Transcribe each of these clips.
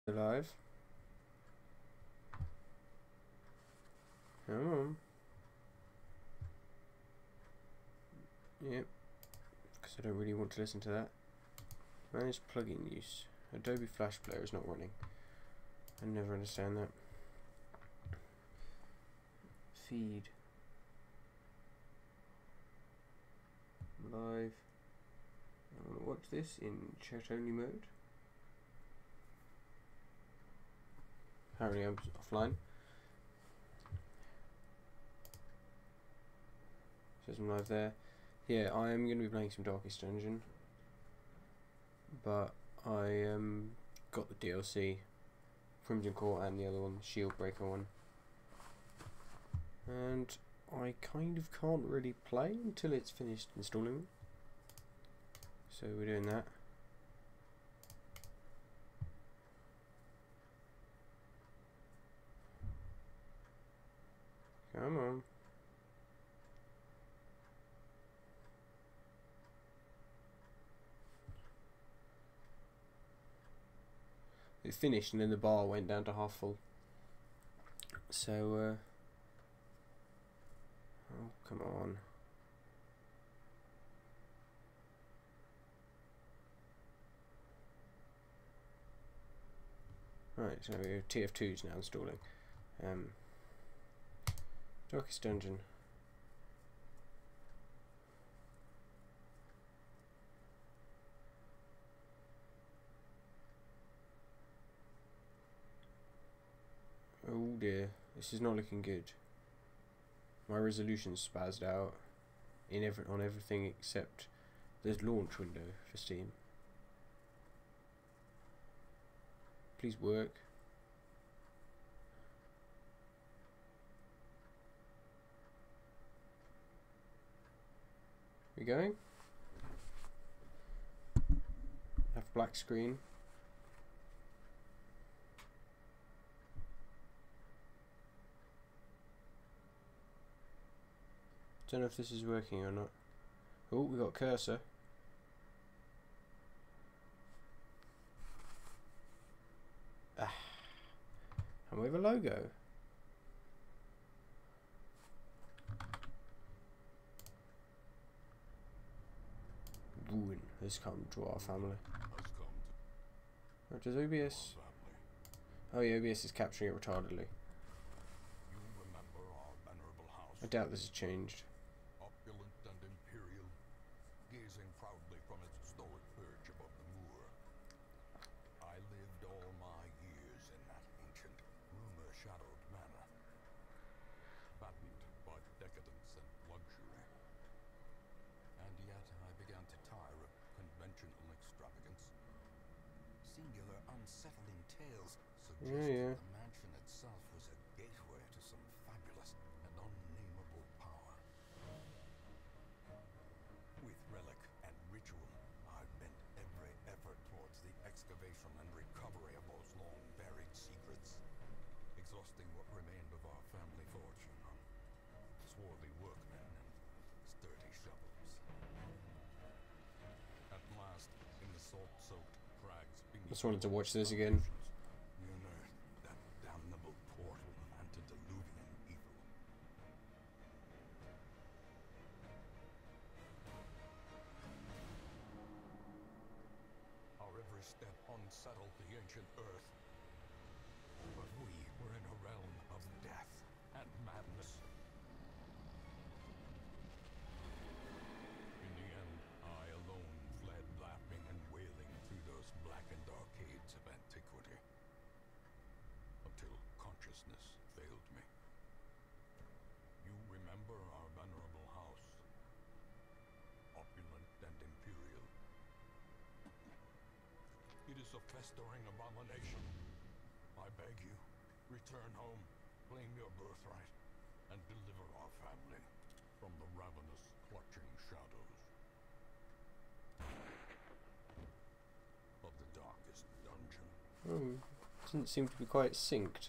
Alive. Come on. Yep. Because I don't really want to listen to that. Manage plugin use. Adobe Flash Player is not running. I never understand that. Feed. Live. I want to watch this in chat only mode. Apparently I'm offline. Says I'm live there. Yeah, I am going to be playing some Darkest Dungeon. But I got the DLC. Crimson Court and the other one, Shield Breaker one. And I kind of can't really play until it's finished installing. So we're doing that. Come on. It finished and then the bar went down to half full. So, oh, come on. Right, so TF2's now installing. Darkest Dungeon. Oh dear, this is not looking good. My resolution's spazzed out on everything except the launch window for Steam. Please work. We going? Have black screen. Don't know if this is working or not. Oh, we got a cursor. Ah. And we have a logo. Ruin has come to our family. Right, does OBS? Oh yeah, OBS is capturing it retardedly. I doubt this has changed. Opulent and imperial, gazing proudly from its stoic perch above the moor. I lived all my years in that ancient, rumor-shadowed manor, fattened by decadence and luxury. And yet I began to tire of conventional extravagance. Singular, unsettling tales suggested the mansion itself was a gateway to some fabulous and unnameable power. With relic and ritual, I've bent every effort towards the excavation and recovery of those long-buried secrets, exhausting what remained of our family fortune on swarthy workmen and sturdy shovels. At last, in the salt-soaked crags beneath, Just wanted to watch this again. we unearthed that damnable portal antediluvian evil. Our every step unsettled the ancient earth. But we were in a realm of death and madness. In the end, I alone fled laughing and wailing through those blackened arcades of antiquity. Until consciousness failed me. You remember our venerable house? Opulent and imperial. It is a festering abomination. I beg you, return home, claim your birthright, and deliver our family from the ravenous, clutching shadows of the darkest dungeon. Doesn't seem to be quite synced.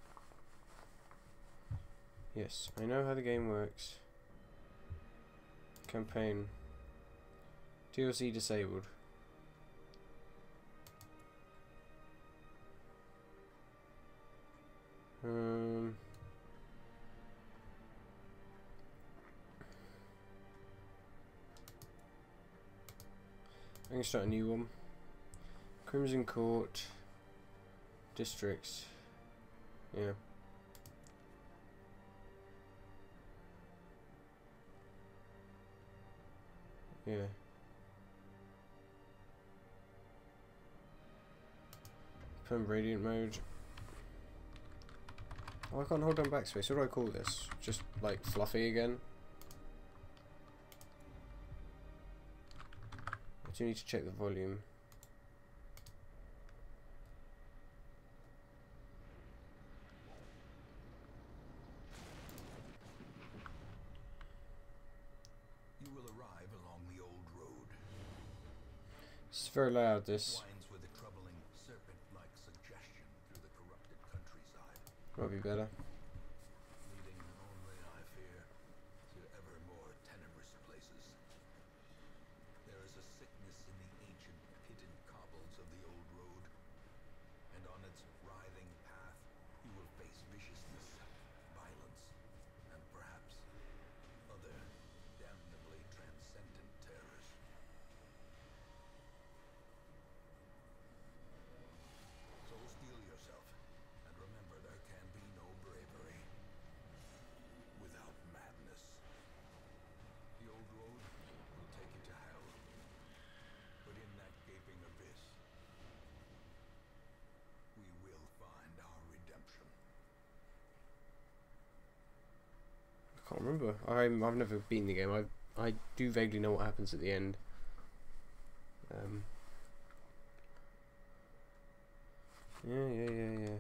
Yes, I know how the game works. Campaign. DLC disabled. can start a new one. Crimson Court. Districts. Yeah. Yeah. Perm Radiant mode. Oh, I can't hold down backspace. What do I call this? Just like fluffy again? I do need to check the volume. You will arrive along the old road. It's very loud, this. Winds with a troubling serpent-like suggestion through the corrupted countryside, Might be better. leading only, I fear, to ever more tenebrous places. There is a sickness in the ancient pitted cobbles of the old road, and on its writhing path you will face viciousness, violence, and perhaps other damnably transcendent terrors. So steel yourself, and remember there can be no bravery without madness. The old road will take you to hell, but in that gaping abyss, we will find our redemption. I can't remember. I've never beaten the game. I do vaguely know what happens at the end. Yeah.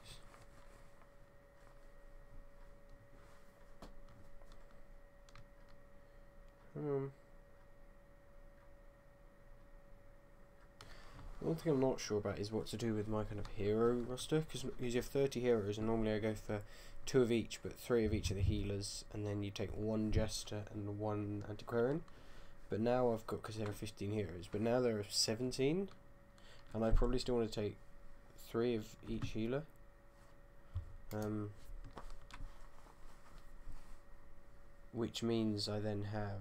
The one thing I'm not sure about is what to do with my kind of hero roster, because you have 30 heroes, and normally I go for 2 of each, but 3 of each of the healers, and then you take 1 jester and 1 antiquarian. But now I've got, because there are 15 heroes, but now there are 17, and I probably still want to take 3 of each healer. Which means I then have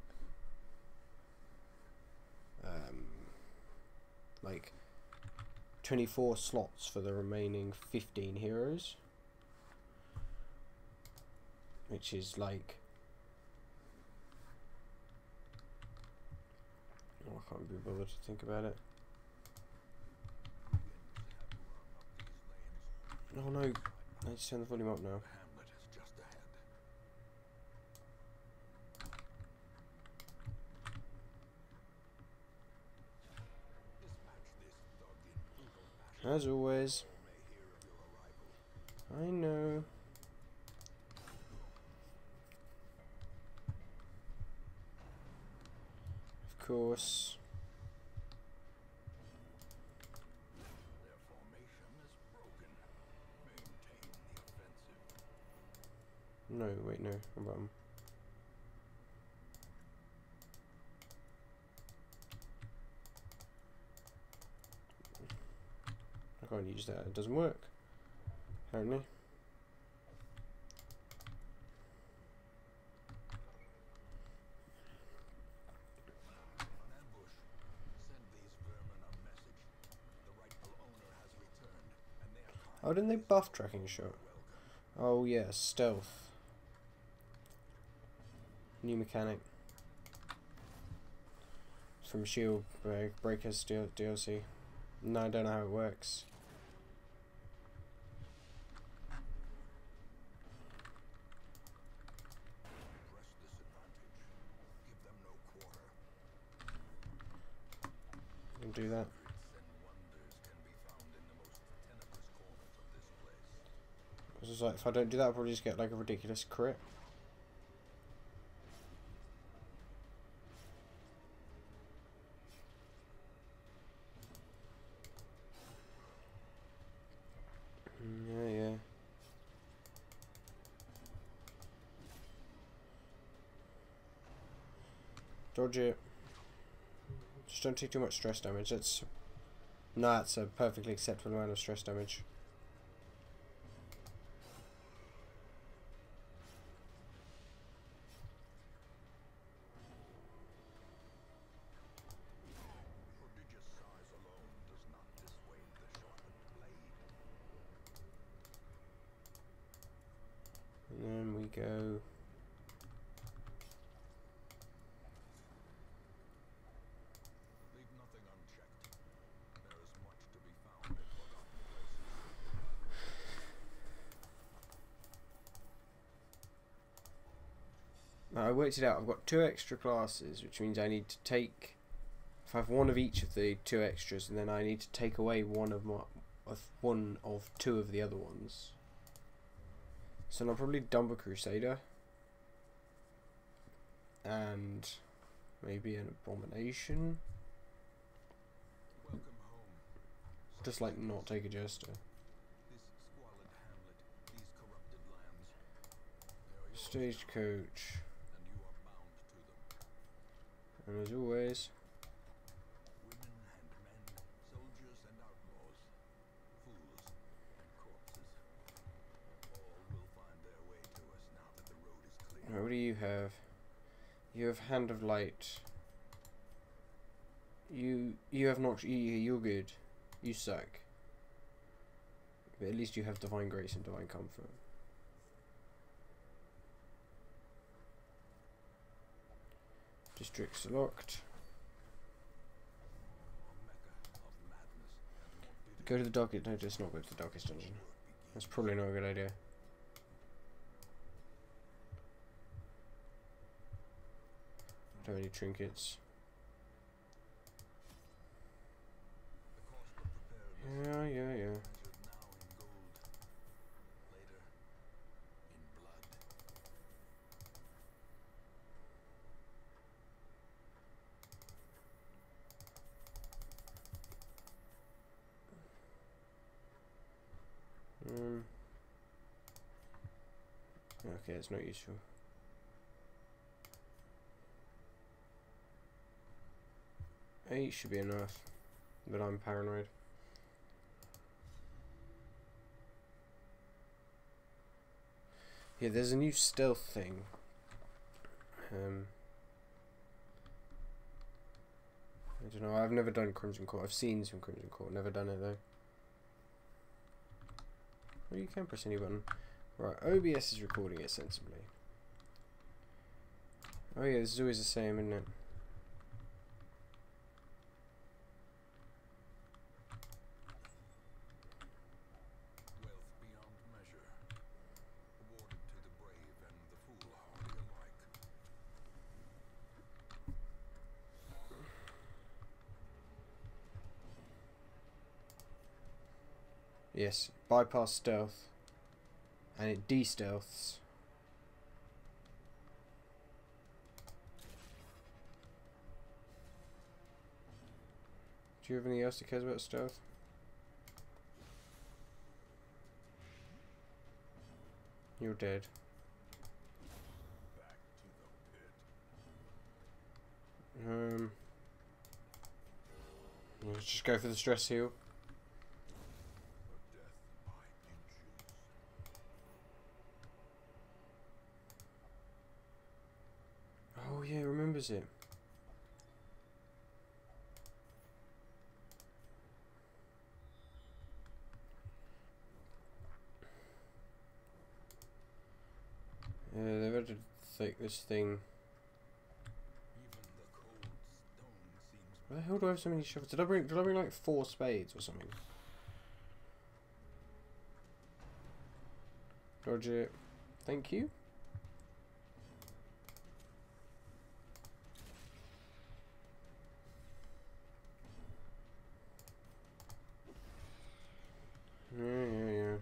like 24 slots for the remaining 15 heroes, which is like, oh, I can't be bothered to think about it. Oh no, I need to turn the volume up now. Hamlet is just ahead. Dispatch this thug in brutal fashion. As always, All may hear of your arrival. I know. Of course. Their formation is broken. Maintain the offensive. No, wait, no. What about 'em? I can't use that. It doesn't work. Apparently. An ambush. Send these vermin a message. The rightful owner has returned, and they are Oh, didn't they buff tracking shot? Oh yeah, stealth. New mechanic. From Shield Breakers DLC. No, I don't know how it works. Press this advantage. Give them no quarter. You can do that. Secrets and wonders can be found in the most tenebrous corners of this place. It's just like, if I don't do that, I'll probably just get like a ridiculous crit. Yeah. Dodge it. Just don't take too much stress damage. That's a perfectly acceptable amount of stress damage. go. Leave nothing unchecked. There is much to be found in forgotten places. Now, I worked it out. I've got 2 extra classes, which means I need to take. If I have one of each of the 2 extras, and then I need to take away one of 2 of the other ones. So I'll probably dump a Crusader. And maybe an Abomination. Welcome home. Just like not take a Jester. This squalid hamlet, these corrupted lands. They are yours now, Stagecoach. and you are bound to them. And as always, Women and men, soldiers and outlaws, fools and corpses. All will find their way to us now that the road is clear. right, what do you have? You have Hand of Light. You have not. You're good. You suck. But at least you have Divine Grace and Divine Comfort. Districts are locked. A mecca of madness and morbidity. Go to the darkest. No, just not go to the darkest dungeon. That's probably not a good idea. Don't have any trinkets. The cost of preparedness Yeah. measured now in gold, later in blood. Okay, it's not useful. Eight should be enough, but I'm paranoid. Yeah, there's a new stealth thing. I don't know. I've never done Crimson Court. I've seen some Crimson Court. Never done it though. Well, you can press any button. Right, OBS is recording it sensibly. Oh yeah, this is always the same, isn't it? Wealth beyond measure, awarded to the brave and the foolhardy alike. Yes, bypass stealth, and it de-stealths. Do you have anything else that cares about stealth? You're dead. Back to the pit. Let's just go for the stress heal. A death by inches. Oh yeah, remembers it. Yeah, they've had to take this thing. Even the cold stone seems Where the hell do I have so many shovels? Did I bring like 4 spades or something? Dodge it. Thank you. Yeah.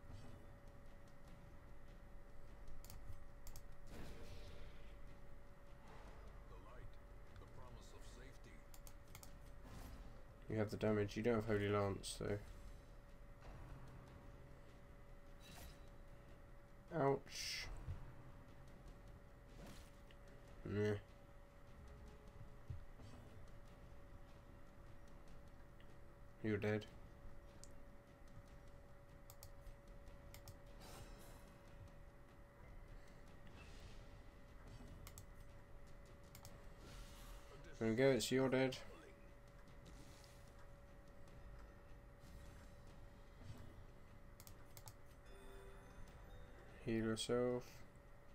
the light, the promise of safety. You have the damage. You don't have Holy Lance, though. Ouch. Meh. You're dead. There we go, it's you're dead. Heal yourself.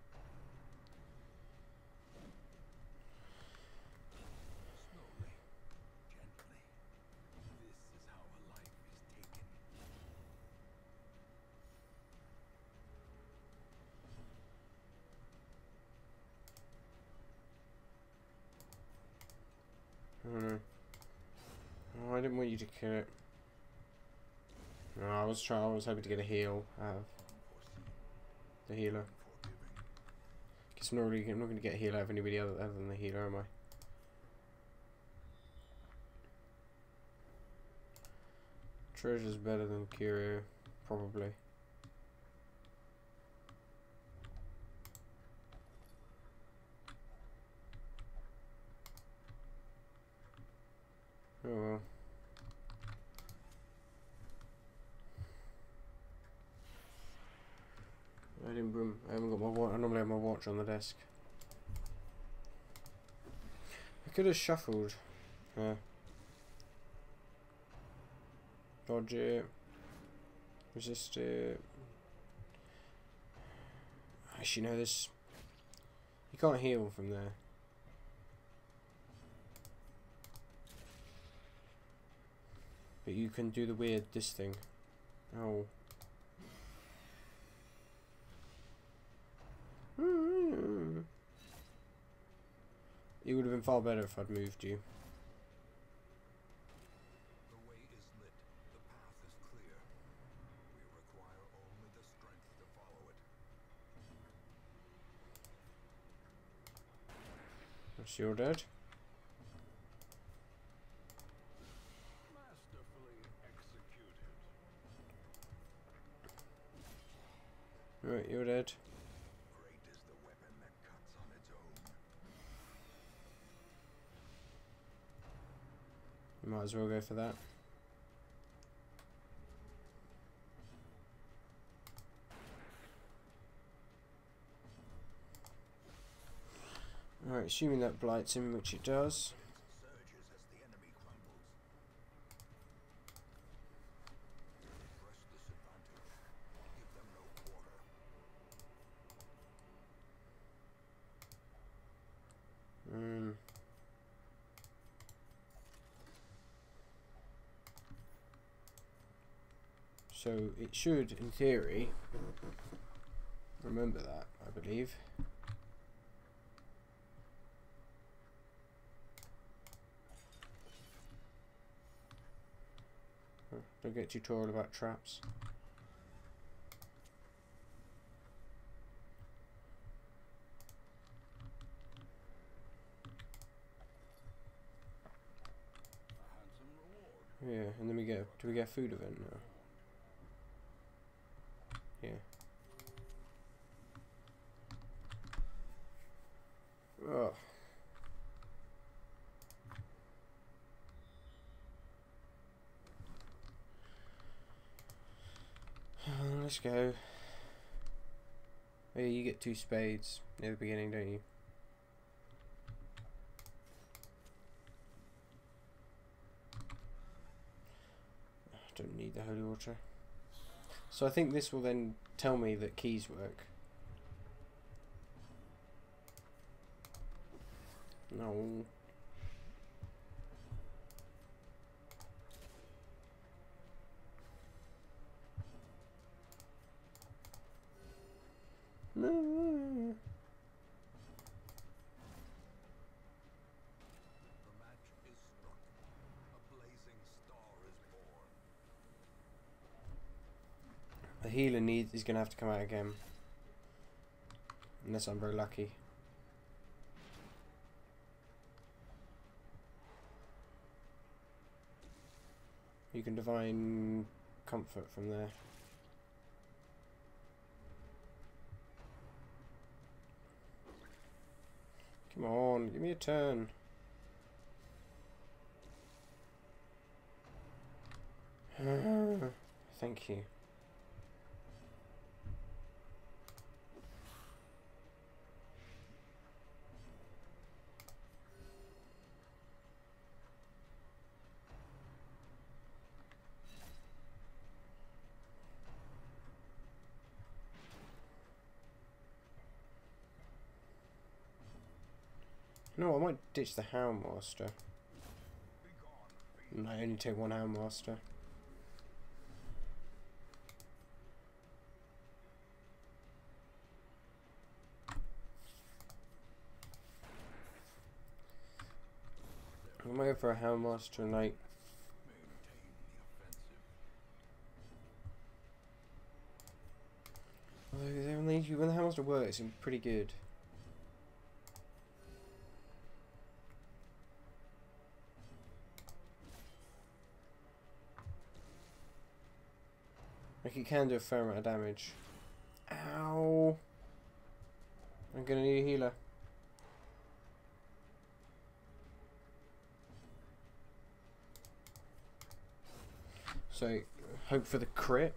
want you to kill it. No, I was hoping to get a heal out of the healer. Guess I'm not going to get a heal out of anybody other than the healer, am I? Treasure's better than Curio, probably. Oh well. I haven't got my watch. I normally have my watch on the desk. I could have shuffled. Dodge it. Resist it. Actually, no, this. You can't heal from there. But you can do the weird this thing. Oh. It would have been far better if I'd moved you. The way is lit. The path is clear. We require only the strength to follow it. So you're dead. Masterfully executed. Right, you're dead. Great is the weapon that cuts on its own. You might as well go for that. Alright, assuming that blights him, which it does. Surges as the enemy crumbles. Press disadvantage. Give them no quarter. So it should, in theory, remember that, I believe. Don't get tutorial about traps. A handsome reward. Yeah, and then do we get a food event now? Yeah. Oh. Let's go. Oh, yeah, you get 2 spades near the beginning, don't you? Don't need the holy water. So I think this will then tell me that keys work. No. No. The match is struck. A blazing star is born. The healer is going to have to come out again. Unless I'm very lucky. You can divine comfort from there. Come on, give me a turn. Thank you. No, I might ditch the Houndmaster. And I only take 1 Houndmaster. I might go for a Houndmaster Knight. when the hamster works, it's pretty good. Like, it can do a fair amount of damage. Ow! I'm gonna need a healer. So, hope for the crit.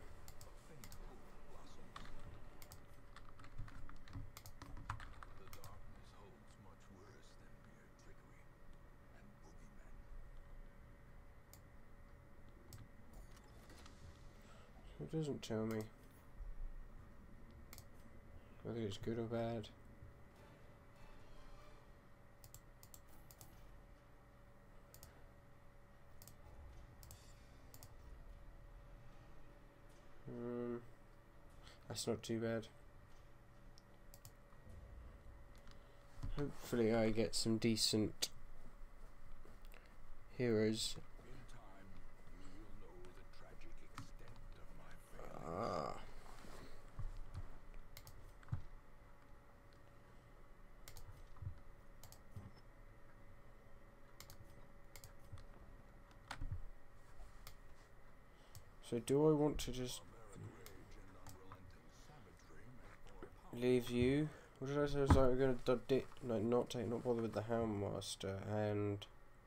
It doesn't tell me whether it's good or bad. That's not too bad. Hopefully I get some decent heroes. So do I want to just leave you? What did I say? I was like, we're gonna not bother with the Houndmaster, and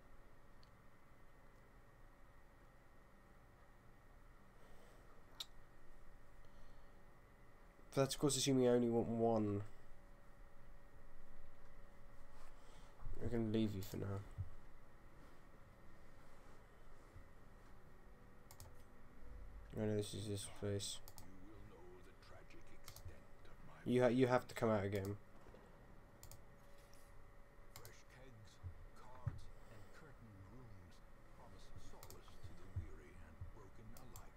that's of course assuming I only want one. I'm gonna leave you for now. I know this is this place. You have to come out again. Fresh kegs, cards, and curtained rooms promise solace to the weary and broken alike.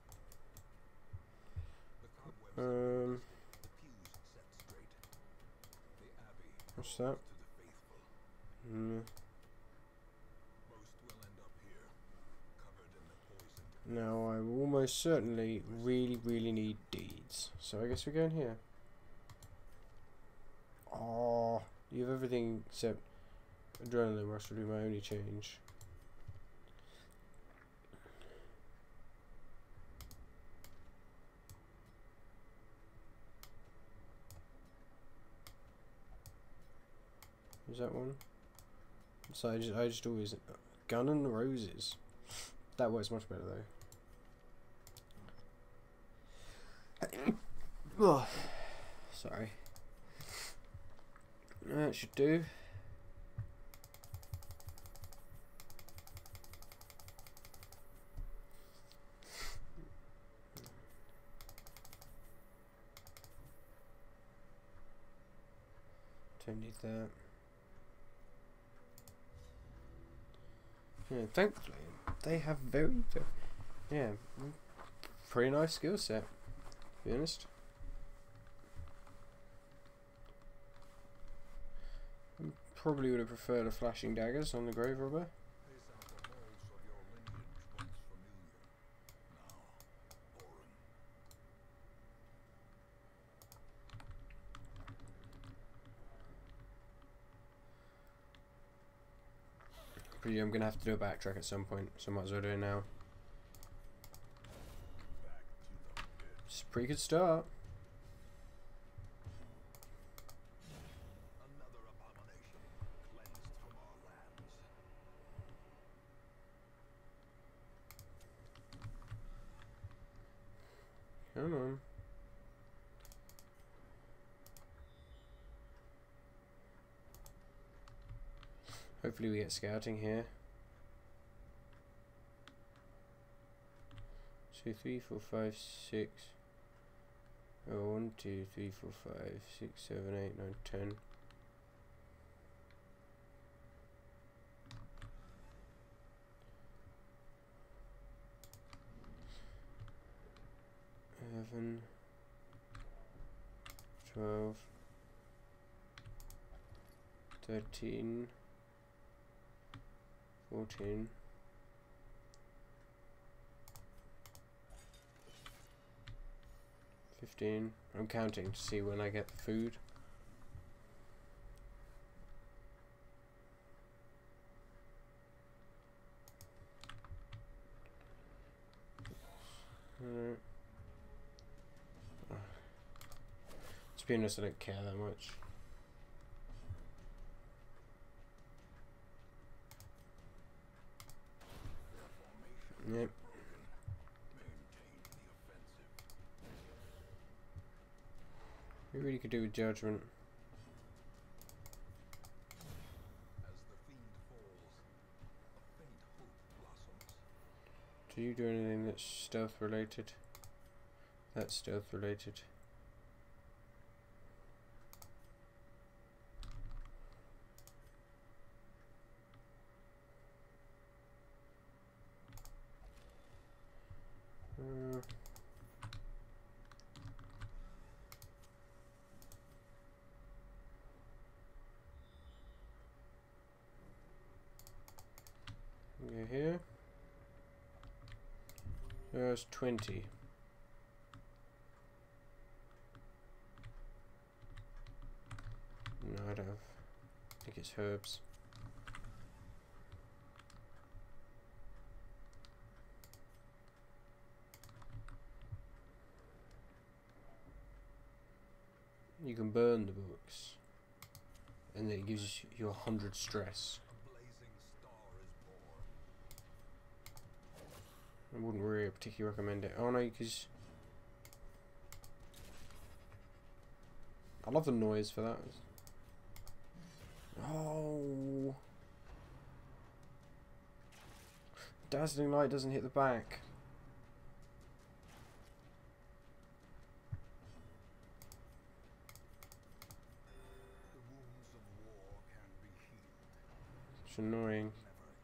The cobwebs the pews set straight. The abbey What's that? to the faithful. Most will end up here, covered in the poison. Now I will almost certainly really need deeds. So I guess we're going here. Oh, you have everything except adrenaline rush will be my only change. Is that one? So I just always Gun and Roses. That works much better though. Oh, sorry. That should do. Don't need that. Yeah, thankfully they have very pretty nice skill set, to be honest. Probably would have preferred a flashing daggers on the grave robber. Pace out the halls of your lineage once familiar, now foreign. I'm gonna have to do a backtrack at some point, so I might as well do it now. Back to the pit. It's a pretty good start. Another abomination cleansed from our lands. Come on. Hopefully we get scouting here. 2, 3, 4, 5, 6. Oh, 1, 2, 3, 4, 5, 6, 7, 8, 9, 10. 11, 12, 13, 14, 15, 15. I'm counting to see when I get the food. To be honest, I don't care that much. Yep. We really could do with judgment. As the fiend falls, a faint hope blossoms. Do you do anything that's stealth related? That's stealth related. Go here. There's 20. No, I don't have. I think it's herbs. You can burn the books, and then it gives you 100 stress. A blazing star is born. I wouldn't really particularly recommend it. Oh no, because I love the noise for that. Oh, dazzling light doesn't hit the back. The wounds of war can be healed, It's annoying. never hidden.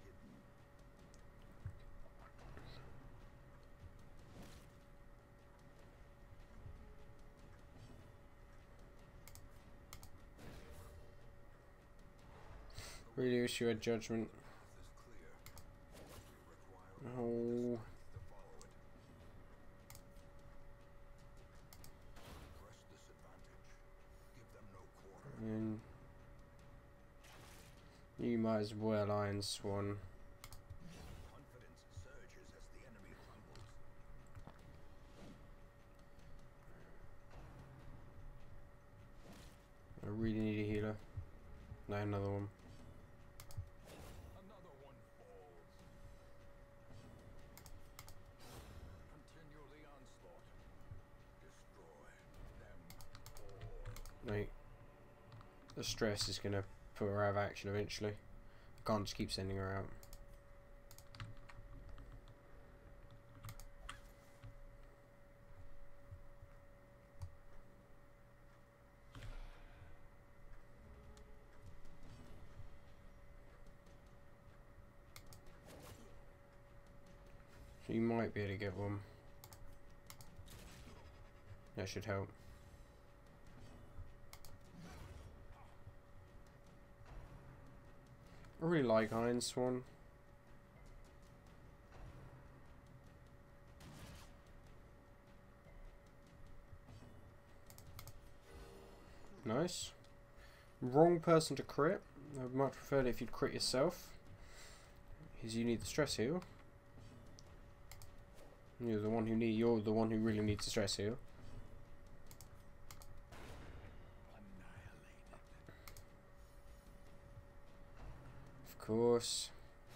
Really wish you had judgment. Path is clear. We require Oh, to follow it. Press this advantage. Give them no quarter. and you might as well Iron Swan. Confidence surges as the enemy crumbles. I really need a healer. No, another one. Another one falls. Continue the onslaught. Destroy them all. Like, the stress is gonna put her out of action eventually. I can't just keep sending her out. So you might be able to get one. That should help. I really like Iron Swan. Nice. Wrong person to crit. I would much prefer it if you'd crit yourself. Because you need the stress heal. You're the one who really needs the stress heal. Of course.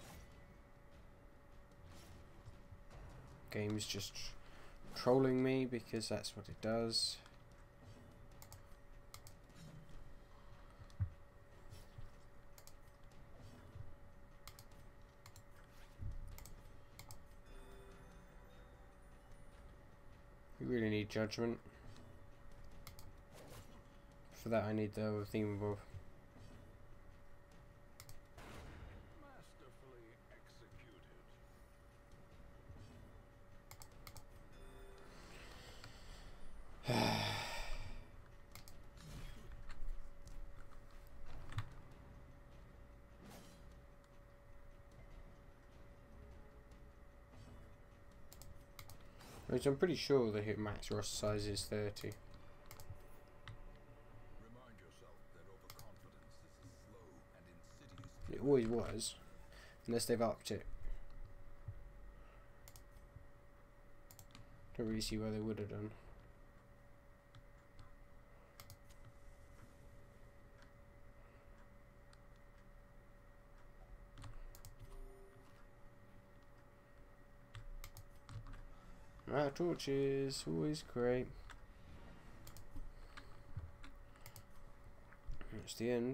Game's just trolling me because that's what it does. We really need judgment. For that I need the other thingamabob. Masterfully executed. Which I'm pretty sure the max roster size is 30. Remind yourself that overconfidence is a slow and insidious It always was, unless they've upped it. Don't really see why they would have done. Torches, always great. That's the end.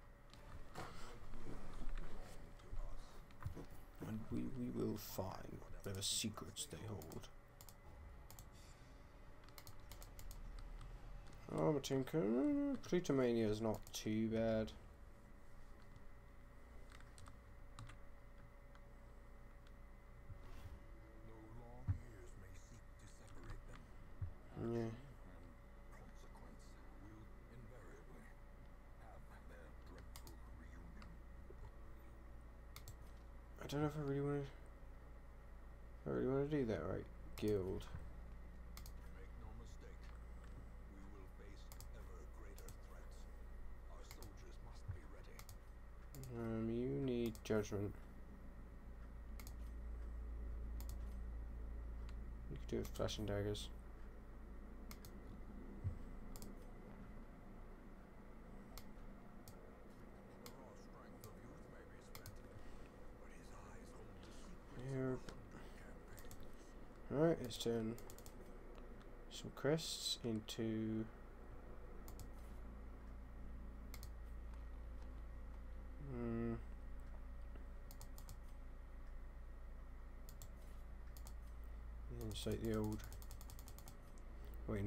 And we will find whatever secrets they hold. Oh, Tinker, Plutomania is not too bad. Yeah. I don't know if I really want to do that, right? Guild. Make no mistake, we will face ever greater threats. Our soldiers must be ready. You need judgment. You could do it with flashing daggers. Alright, let's turn some crests into it's like the old, wait no,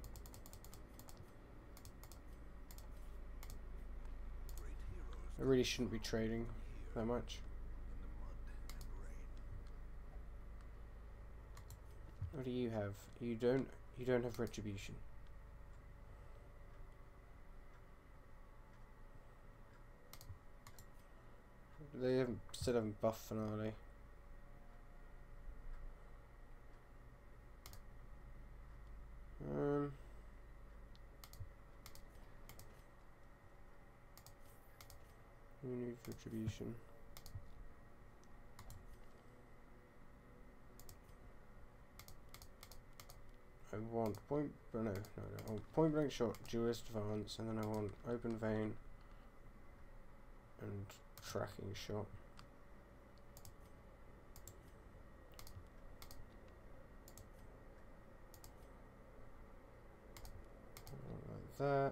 I really shouldn't be trading that much. What do you have? You don't have retribution. They still haven't buffed finale. We need retribution. I want point blank shot, duelist advance, and then I want open vein and tracking shot. Like that.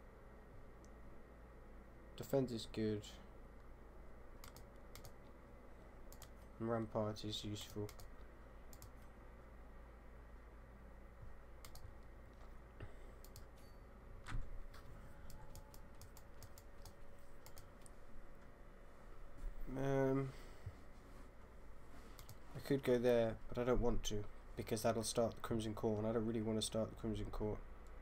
Defense is good. And Rampart is useful. I could go there, but I don't want to, because that'll start the Crimson Court, and I don't really want to start the Crimson Court.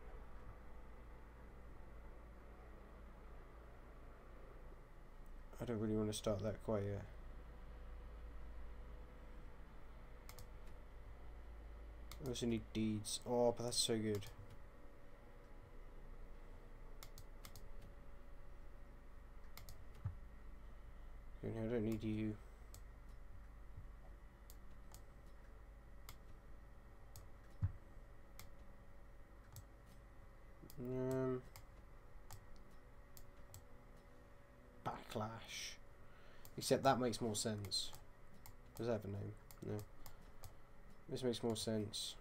I don't really want to start that quite yet. I also need deeds. Oh, but that's so good. I don't need you. Backlash. Except that makes more sense. Does that have a name? No. This makes more sense.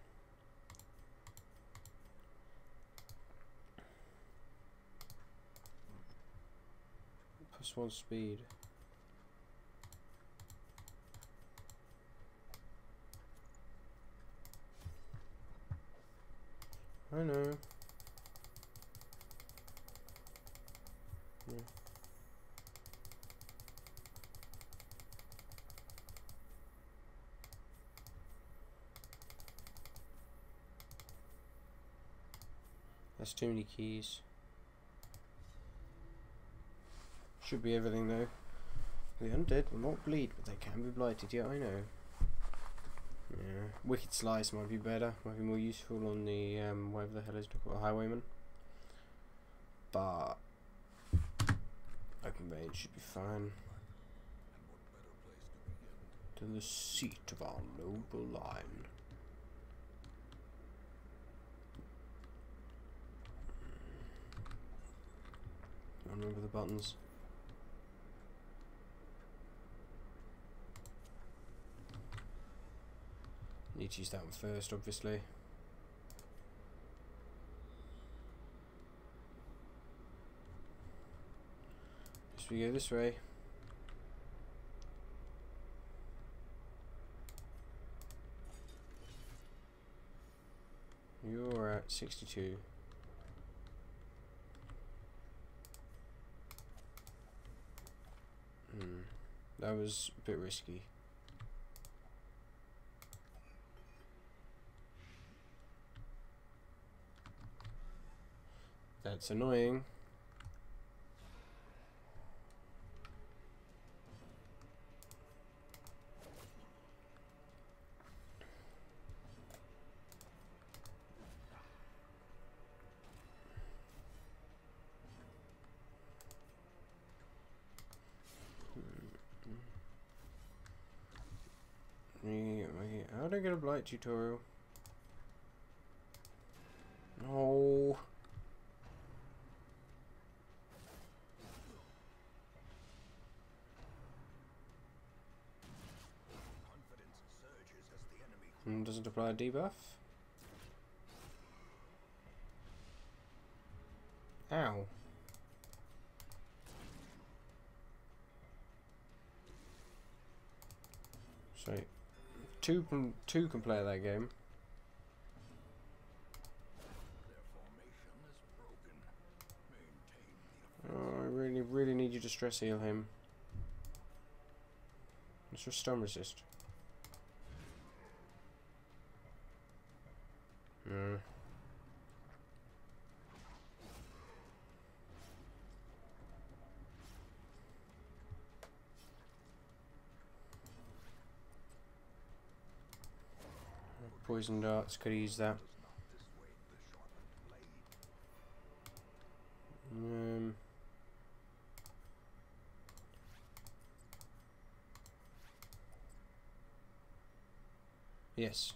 +1 speed. I know. Yeah. That's too many keys. Should be everything though. The undead will not bleed, but they can be blighted. Yeah, I know. Yeah, Wicked Slice might be better, might be more useful on the whatever the hell is it called, Highwayman. But Open Range should be fine. And what better place to begin? To the seat of our noble line. I remember the buttons. Need to use that one first, obviously. Guess we go this way. You're at 62. That was a bit risky. That's annoying. How do I get a blight tutorial? No. Confidence surges as the enemy. Doesn't apply a debuff. Ow. So, two can play that game. Their formation is broken. Maintain the Oh, I really need you to stress heal him. Let's just stun resist. No. Poison darts, could use that. does not dissuade the sharpened blade. Yes.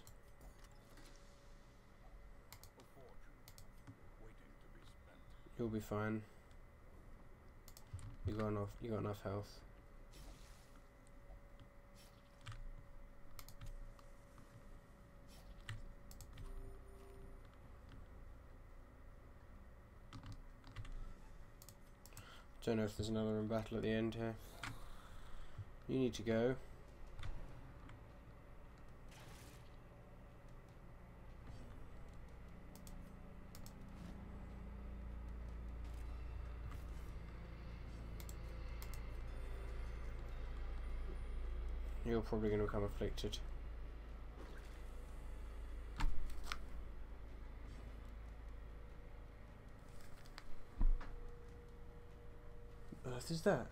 A fortune waiting to be spent. You'll be fine. You got enough health. Don't know if there's another in battle at the end here. You need to go. You're probably going to become afflicted. What earth is that?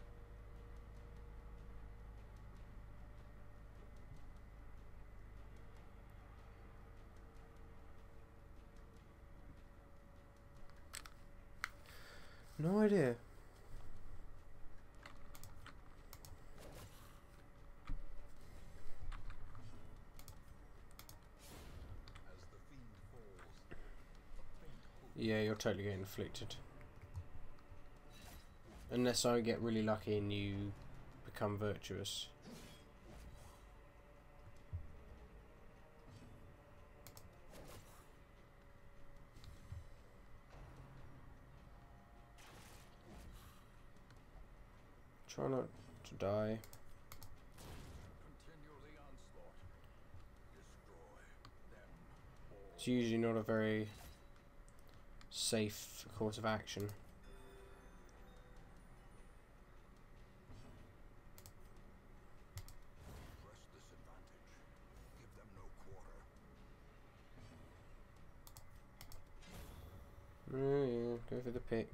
No idea. As the fiend falls, a faint hope. Yeah, you're totally getting afflicted. Unless I get really lucky and you become virtuous. Try not to die. Continue the onslaught. Destroy them all. It's usually not a very safe course of action. Press this advantage. Give them no quarter. Yeah, go for the pick.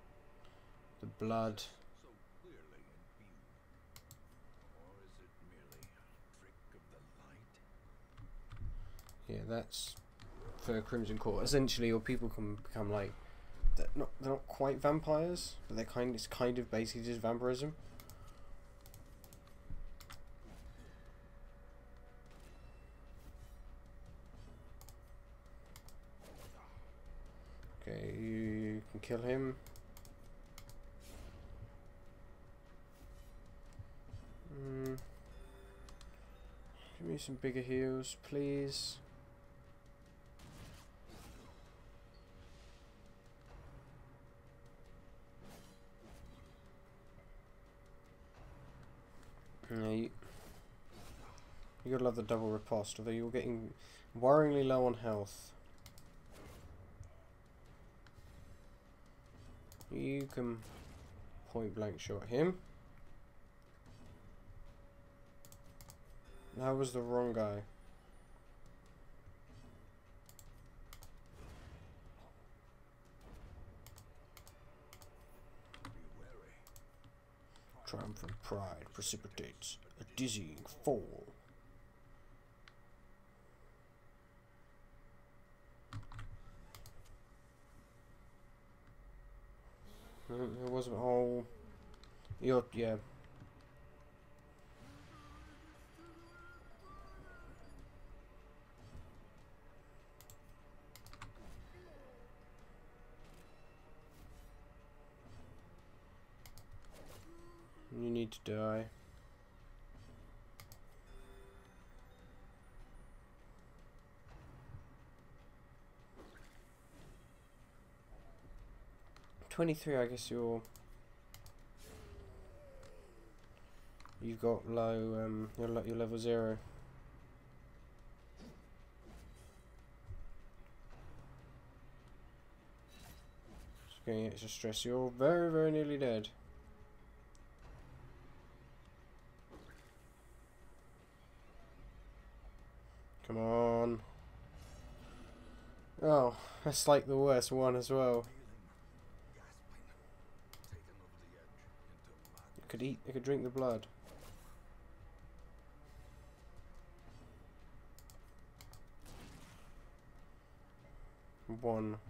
The blood. So clearly in view. Or is it merely Yeah, that's for Crimson Court. Essentially, your people can become like they're not quite vampires, but it's kind of basically just vampirism. Okay, you can kill him. Give me some bigger heals, please. You gotta love the double riposte, although you're getting worryingly low on health. You can point blank shot him. That was the wrong guy. Triumphant pride precipitates a dizzying fall. It wasn't all. Yeah. You need to die. '23, I guess you've got low, you're level 0. Just getting extra stress. You're very, very nearly dead. Come on. Oh, that's like the worst one as well. It could drink the blood. One.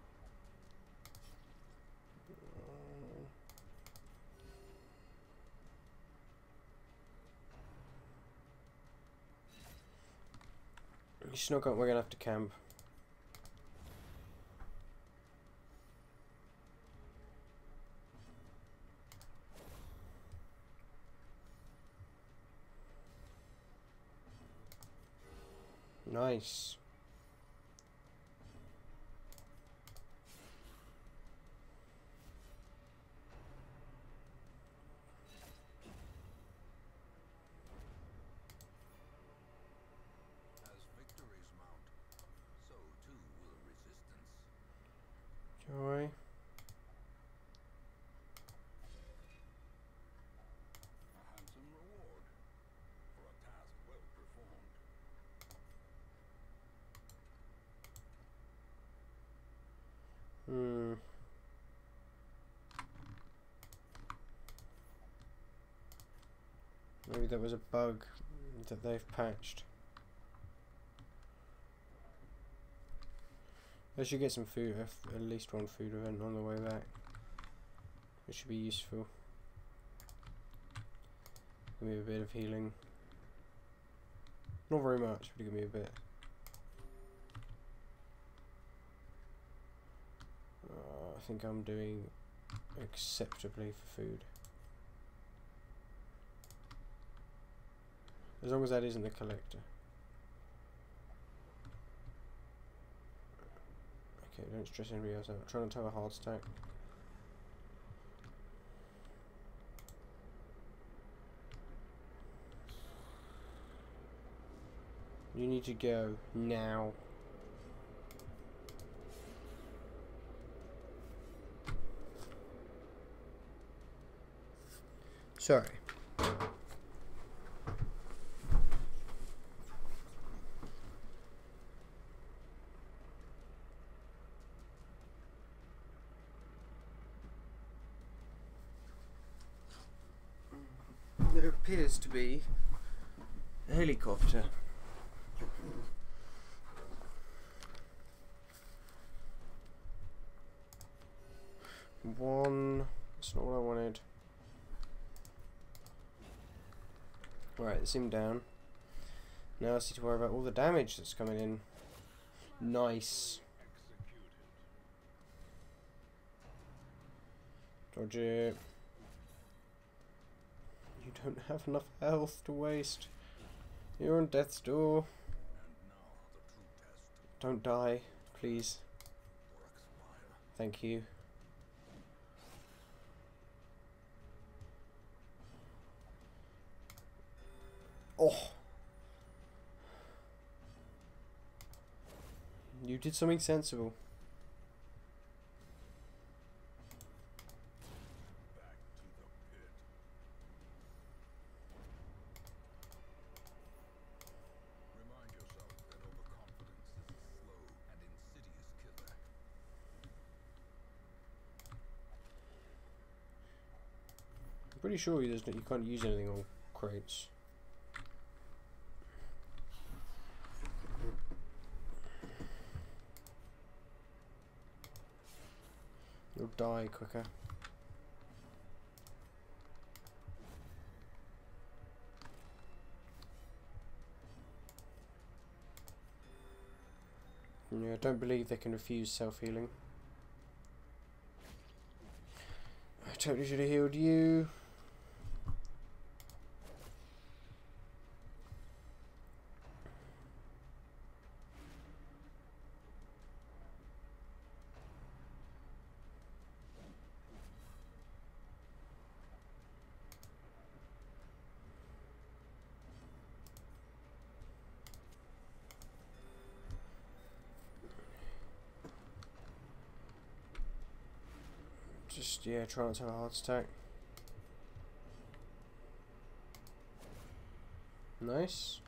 You snuck up, we're gonna have to camp. Nice. As victories mount, so too will resistance. Joy. A handsome reward for a task well performed. Maybe that was a bug that they've patched. I should get some food, at least one food event on the way back. It should be useful. Give me a bit of healing. Not very much, but give me a bit. I think I'm doing acceptably for food. As long as that isn't the collector. Okay, don't stress anybody else out. Try not to have a heart attack. You need to go now. Sorry. There appears to be a helicopter 1. That's not what I wanted. Right, let's him down. Now I just need to worry about all the damage that's coming in. Nice. Dodge it. You don't have enough health to waste. You're on death's door. Don't die, please. Thank you. Oh! You did something sensible. Back to the pit. Remind yourself that overconfidence is a slow and insidious killer. I'm pretty sure you can't use anything on crates. You'll die quicker. Yeah, I don't believe they can refuse self-healing. I totally should have healed you. Just, yeah, try not to have a heart attack. Nice.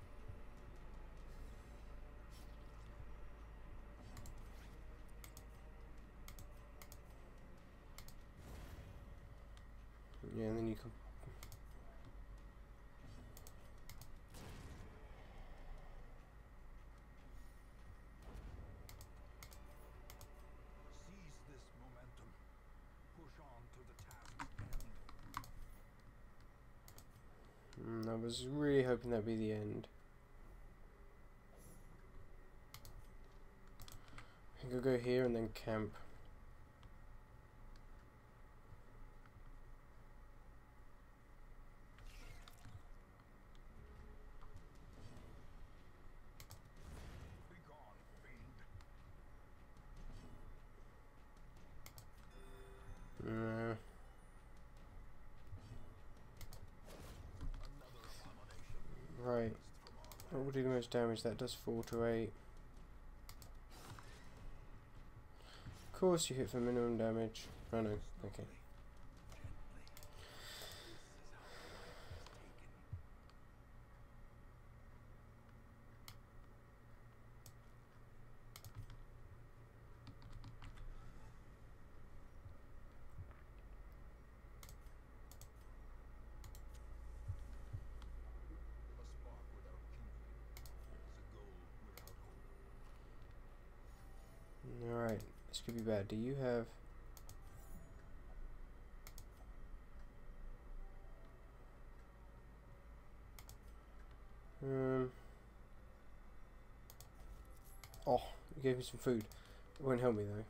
Yeah, and then you can... Seize this momentum. Push on to the task's end. I was really hoping that'd be the end. I think I'll go here and then camp. Be gone, fiend. Nah. Another abomination. Right. What will do the most damage? That does 4 to 8. Of course you hit for minimum damage. Oh no, okay. A spark without kindling is a goal without hope. Alright, this could be bad. Do you have... Oh, you gave me some food. It won't help me though.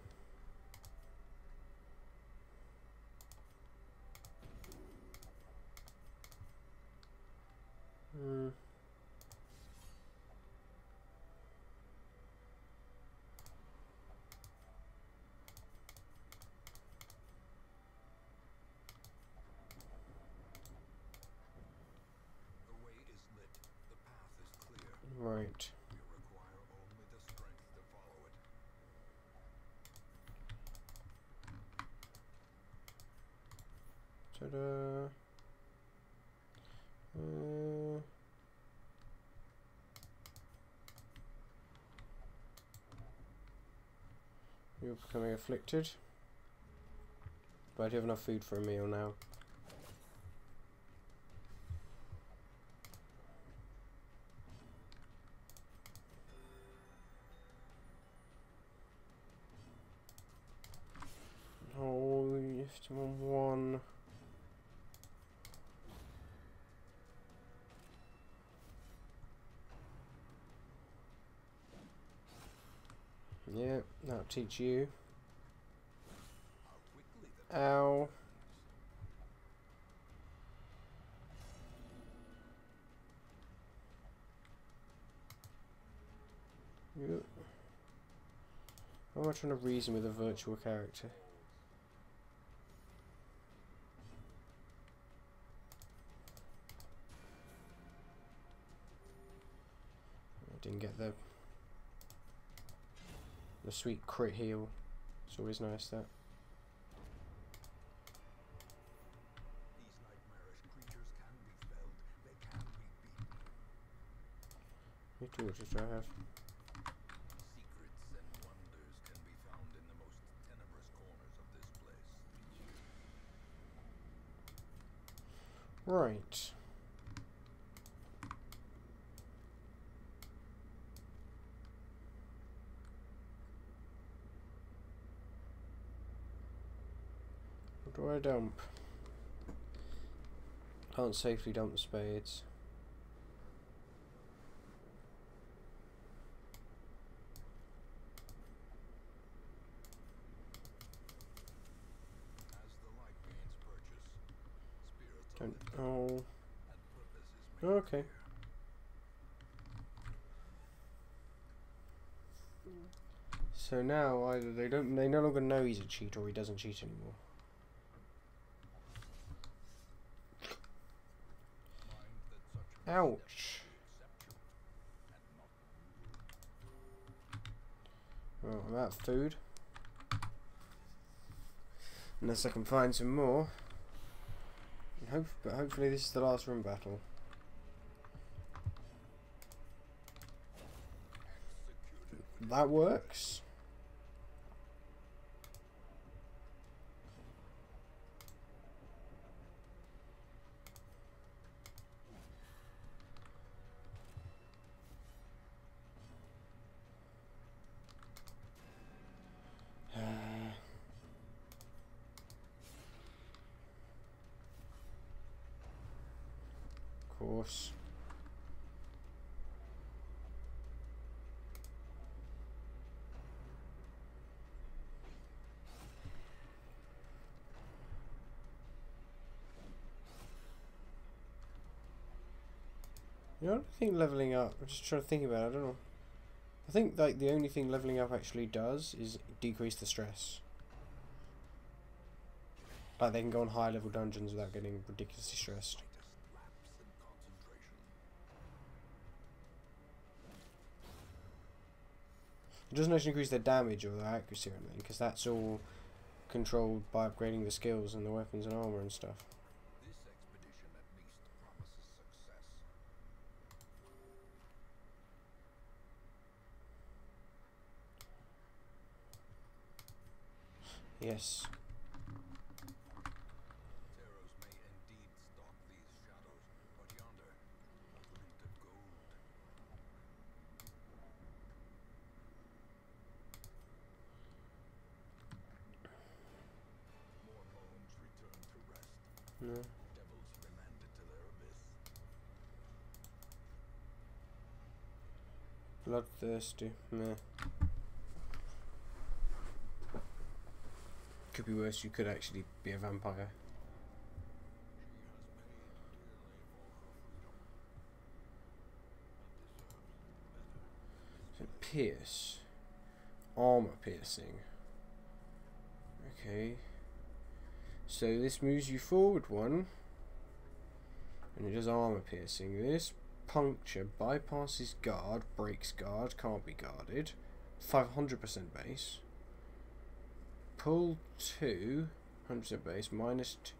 The way is lit. The path is clear. Right. We require only the strength to follow it. Ta-da. You're becoming afflicted. But I do have enough food for a meal now. Oh, Yeah, that'll teach you. How quickly the Ow. Yep. Why am I trying to reason with a virtual character? I didn't get the sweet crit heal. It's always nice that. These nightmarish creatures can be felled. They can be beaten. How many torches do I have? Secrets and wonders can be found in the most tenebrous corners of this place. Right. What do I dump? Can't safely dump the spades. As the light gains purchase, spirits are Don't. lifted Oh. and purpose is made Okay. clear. So now either they no longer know he's a cheat or he doesn't cheat anymore. Mind that such Ouch. exception and not rule. Well, I'm out of food. Unless I can find some more. And but hopefully this is the last room battle. Executed. That works. Of course. You know, I don't think leveling up. I'm just trying to think about it. I don't know. I think like the only thing leveling up actually does is decrease the stress. Like they can go on higher level dungeons without getting ridiculously stressed. Slightest lapse in concentration. It doesn't actually increase their damage or their accuracy or anything, because that's all controlled by upgrading the skills and the weapons and armor and stuff. This expedition at least promises success. Yes. Terrors may indeed stalk these shadows, but yonder, a glint of gold. More bones return to rest. No. Devils remanded to their abyss. Bloodthirsty. Meh. Could be worse. You could actually be a vampire. She has paid dearly for her freedom, but deserves better. So pierce. Armor piercing. Okay. So this moves you forward one. And it does armor piercing. This puncture bypasses guard, breaks guard, can't be guarded. 500% base. Pull 2, 100% base, minus 2.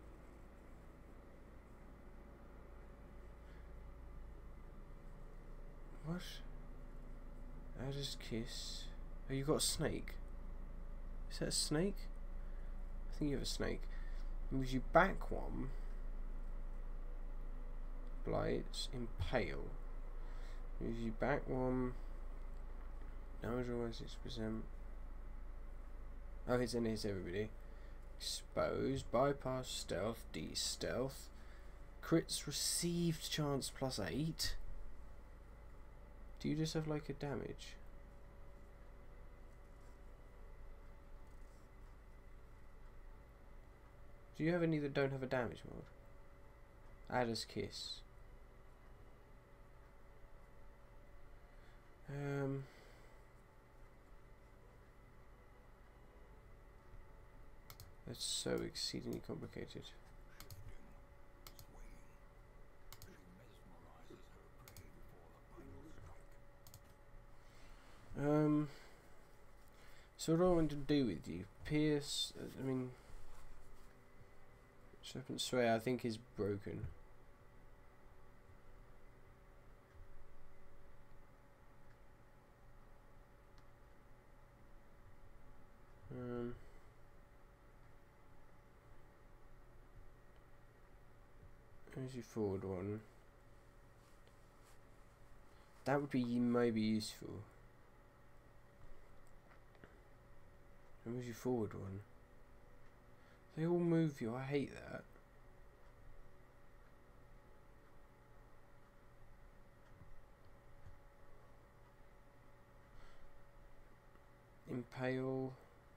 What? How does kiss? Oh, you got a snake. Is that a snake? I think you have a snake. Moves you back one. Blights, impale. Moves you back one. Damage almost 6%. Oh, hits and hits everybody. Expose, bypass, stealth, de-stealth. Crits received chance plus 8. Do you just have like a damage? Do you have any that don't have a damage mod? Adder's Kiss. That's so exceedingly complicated. So what do I want to do with you? Pierce, I mean, Serpent Sway I think is broken. Where's your forward one? That would be maybe useful. And where's your forward one? They all move you, I hate that. Impale.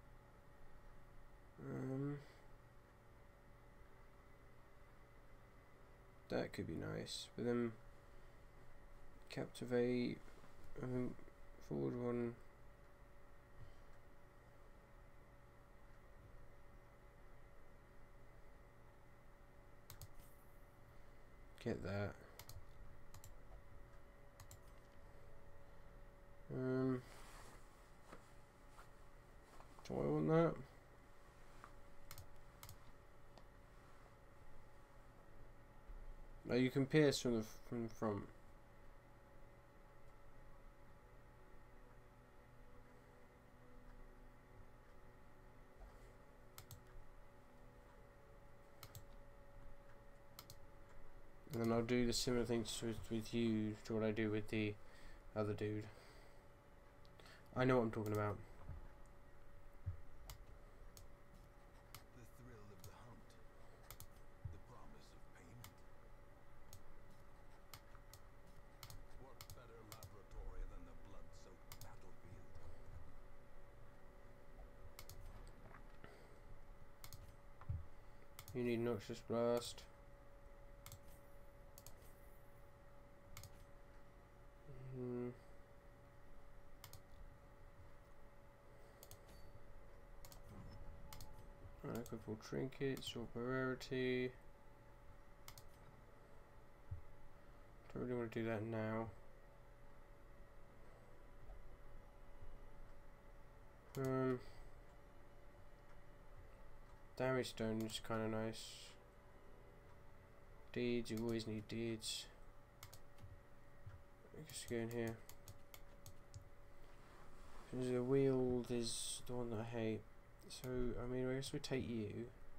That could be nice, but then Captivate, forward one. Get that. Do I want that? No, you can pierce from the front. And then I'll do the similar things with you to what I do with the other dude. I know what I'm talking about. The thrill of the hunt. The promise of payment. What better laboratory than the blood-soaked battlefield? You need Noxious Blast. Equipable Trinket, Sword Rarity. Don't really want to do that now. Damage Stone is kind of nice. Deeds, you always need deeds. Just go in here. The Wield is the one that I hate. So, I mean, I guess we take you.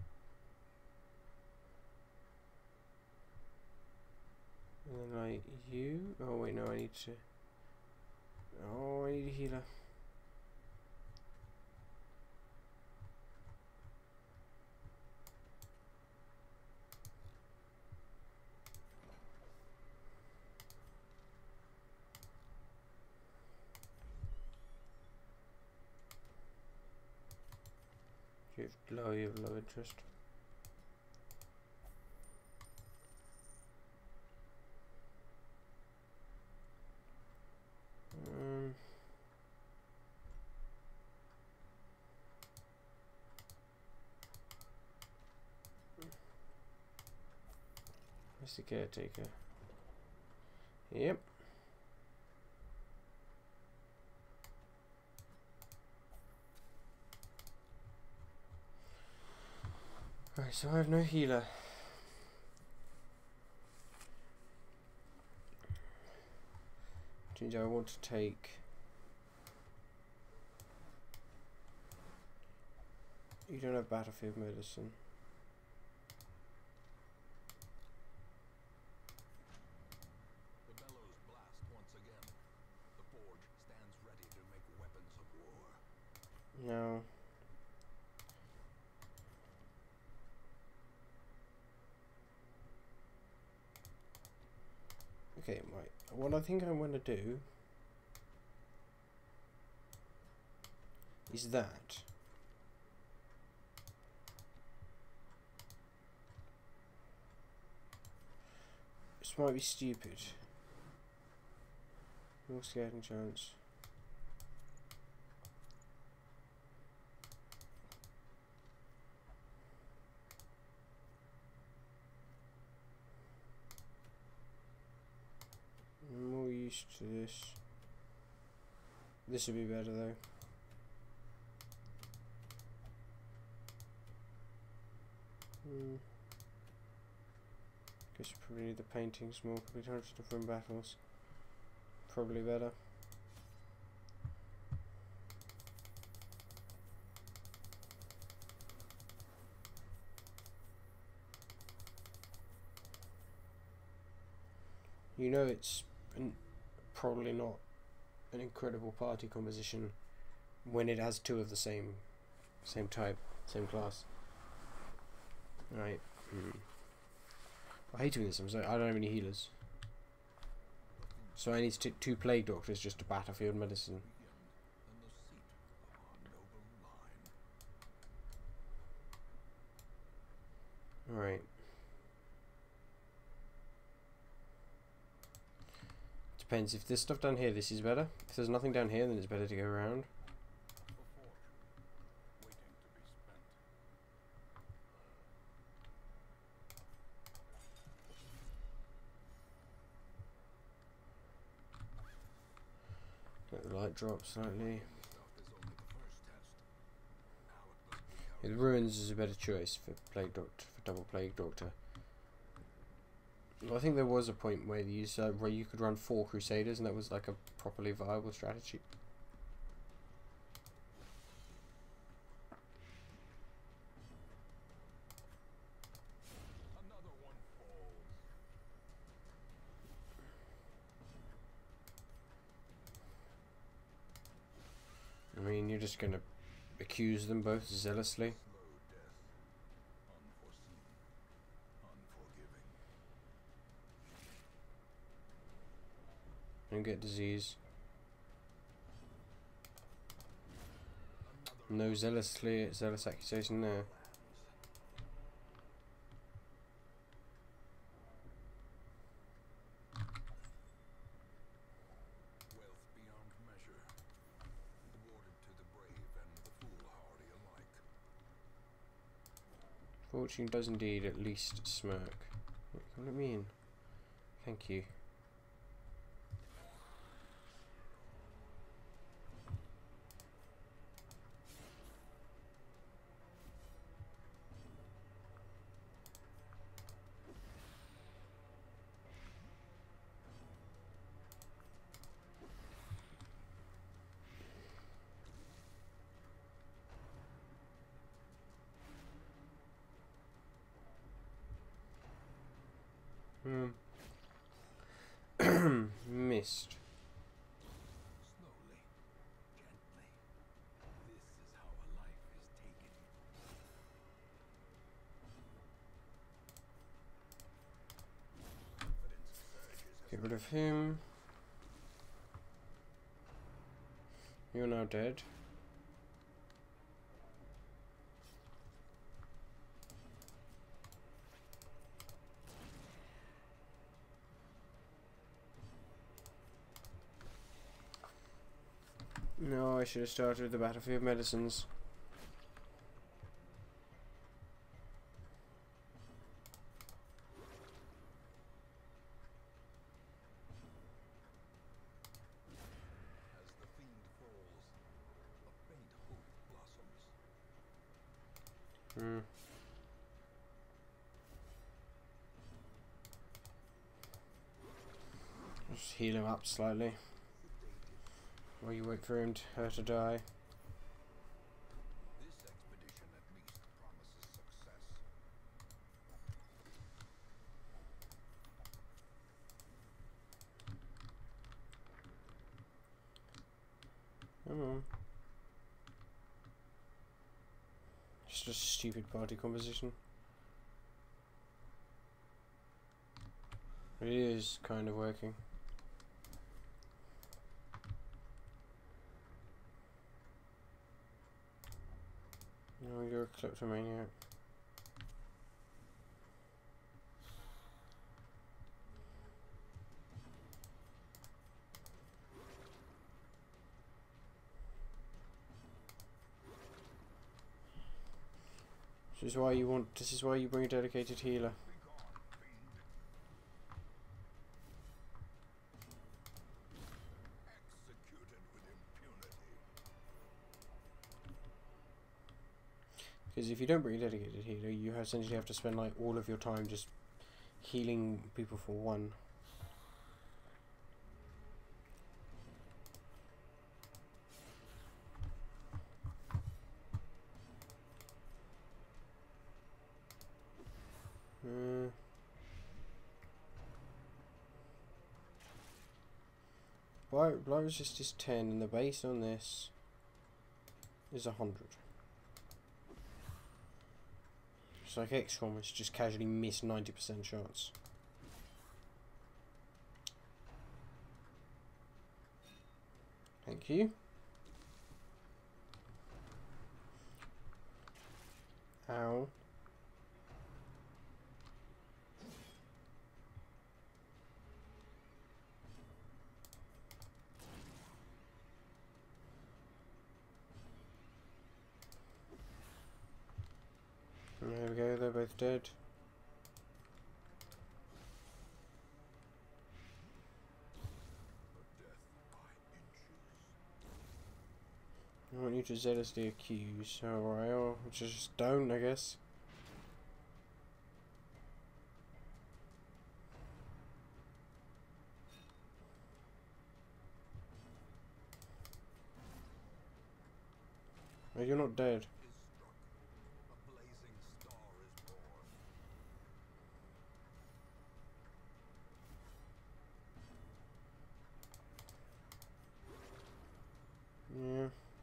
And then, like, you? Oh, wait, no, I need to... Oh, I need a healer. You have low interest. Mr. Caretaker. Yep. Right, so I have no healer. Which means I want to take... You don't have battlefield medicine. The bellows blast once again. The forge stands ready to make weapons of war. No. Okay, right. What I think I want to do is that. might be stupid. More scouting chance. I'm more used to this. This would be better though. Guess you probably need the paintings more. Probably don't have to win battles. Probably better. You know it's probably not an incredible party composition when it has two of the same type, same class. Right. I hate doing this. I don't have any healers, so I need to take 2 plague doctors just to battlefield medicine. Alright. Depends. If there's stuff down here, this is better. If there's nothing down here, then it's better to go around. Let the light drop slightly. Yeah, the ruins is a better choice for plague doctor, for double plague doctor. Well, I think there was a point where where you could run 4 crusaders, and that was like a properly viable strategy. Another one falls. I mean, you're just gonna accuse them both zealously. Slow death. Unforeseen. Unforgiving. And get disease. No zealous accusation there. Wealth beyond measure. Awarded to the brave and the foolhardy alike. Fortune does indeed at least smirk. Come let me in. Thank you. Missed. Slowly, gently. This is how a life is taken. Confidence surges as Get rid of him. You're now dead. No, I should have started with the battlefield medicines. as the fiend falls, a faint hope blossoms. Just heal him up slightly while you wait for her to die. This expedition at least promises success. Come on. Just a stupid party composition. It is kind of working. No, you're a kleptomaniac. This is why you want. This is why you bring a dedicated healer. Because if you don't bring a dedicated healer, you essentially have to spend like all of your time just healing people for one. Blight resist is 10 and the base on this is 100. It's like XCOM, it's just casually miss 90% shots. Thank you. Ow. There we go, they're both dead. I want you to zealously accuse. Alright, I'll just don't, I guess. Oh, you're not dead. Yeah.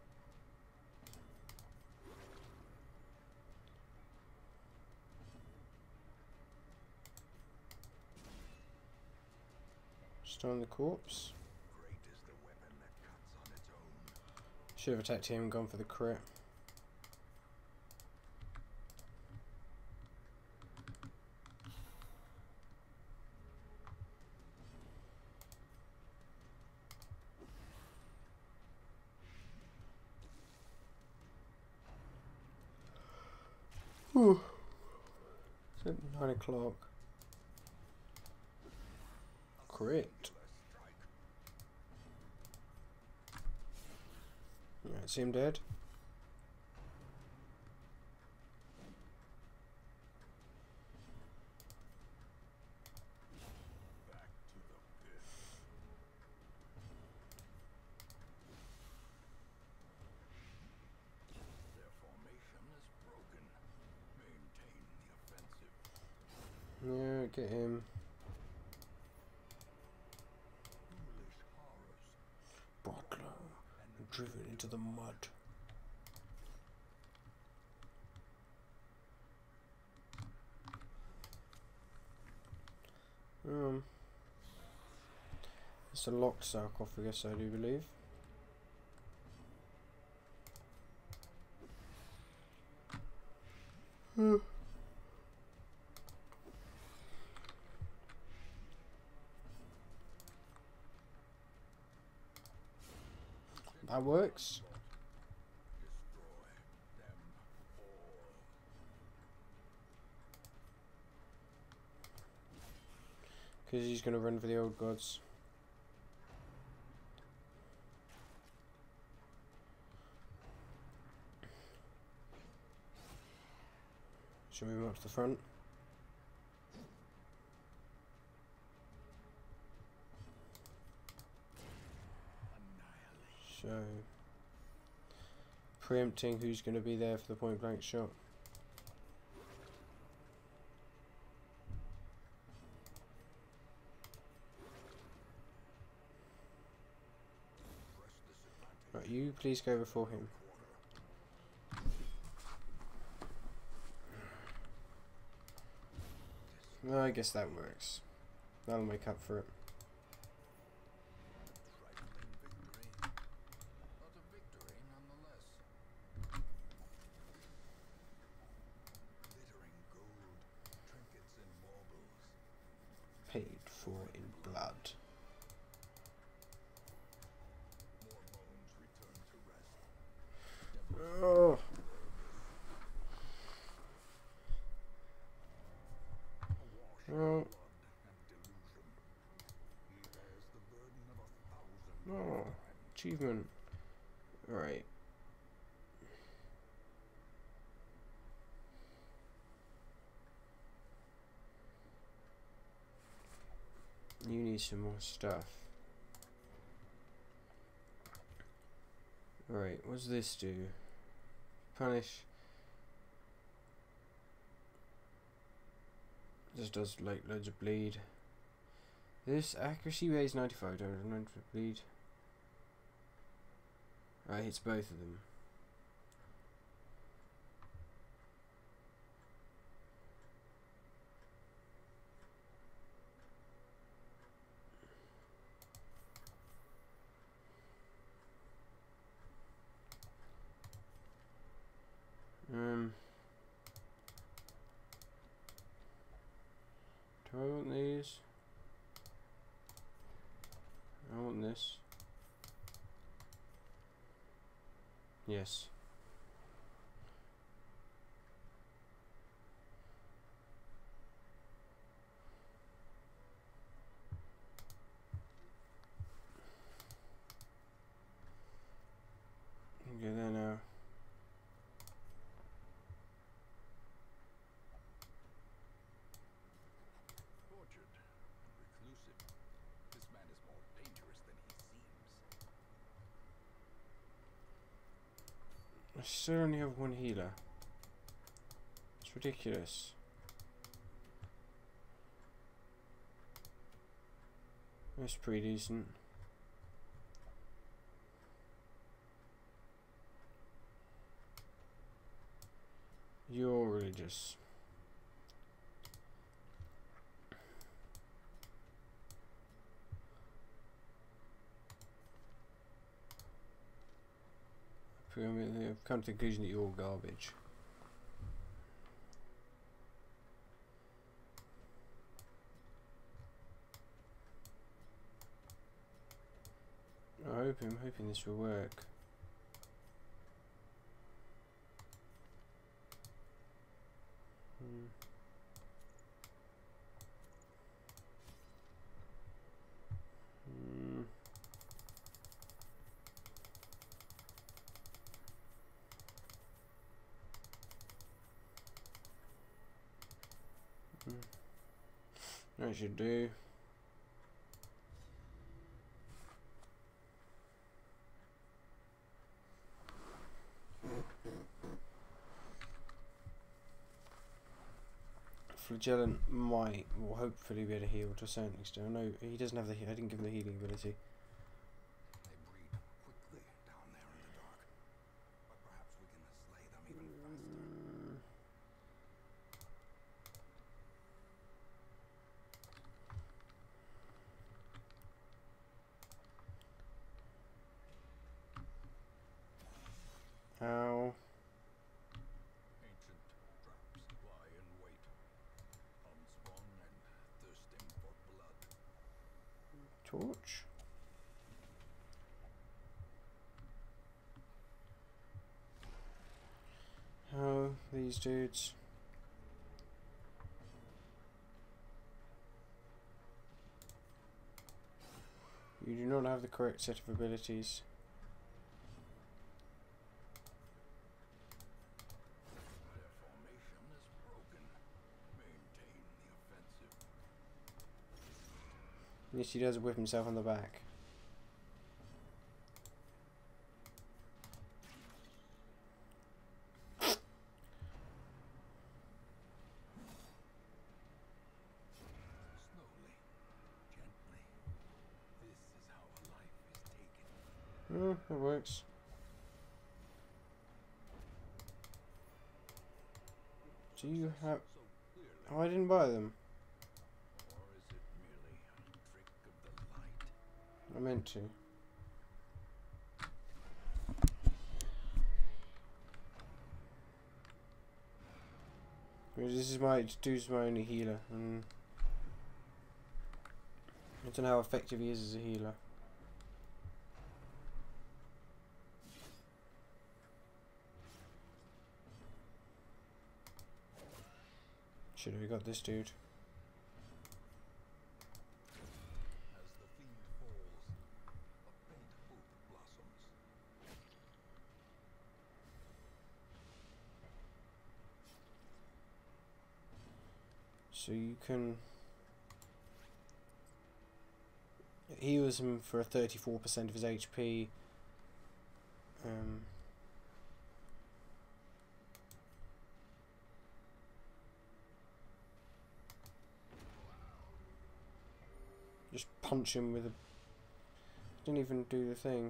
Stone the corpse. Should have attacked him and gone for the crit. Whew. It's at 9 o'clock. Crit. Right, see him dead. Yeah, get him. Brought low and driven into the mud. It's a locked sarcophagus, I do believe. That works. Because he's going to run for the old gods. Should we move up to the front? So, preempting who's going to be there for the point blank shot. Right, you please go before him. Well, I guess that works. That'll make up for it. Paid for in blood. Oh. achievement. Right. You need some more stuff. Right, what's this do? Punish. This does like loads of bleed. This accuracy raise 95, don't remember bleed. Right, hits both of them. Do I want these? I want this. Yes. Okay, there now. Tortured and reclusive. This man is more dangerous than he seems. I still only have one healer. It's ridiculous. That's pretty decent. You're religious. I've come to the conclusion that you're all garbage. I'm hoping this will work. I should do. Flagellant will hopefully be able to heal to a certain extent. No, he doesn't have the. I didn't give him the healing ability. They breed quickly down there in the dark, but perhaps we can slay them even faster. Ow. Ancient traps lie in wait, unsprung and thirsting for blood. Torch. Oh, these dudes. You do not have the correct set of abilities. Their formation is broken. Maintain the offensive. Yes, he does whip himself on the back. Slowly, gently. This is how a life is taken. Oh, that works. Do you have... So clearly. Oh, I didn't buy them. Or is it merely a trick of the light? I meant to. This is my only healer, and I don't know how effective he is as a healer. Should have got this dude. As the fiend falls, a faint hope blossoms. So you can heals him for 34% of his HP. Just punch him with a... Didn't even do the thing.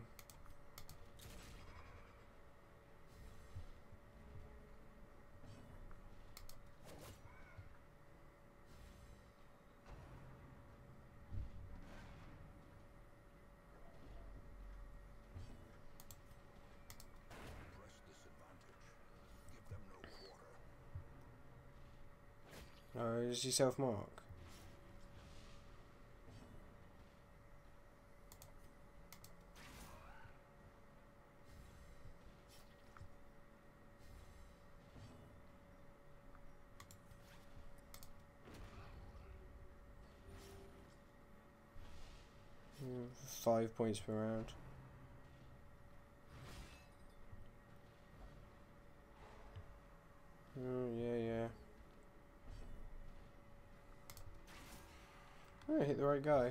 Oh, does he self-mark? Mm, 5 points per round. Oh, yeah. Oh, I hit the right guy.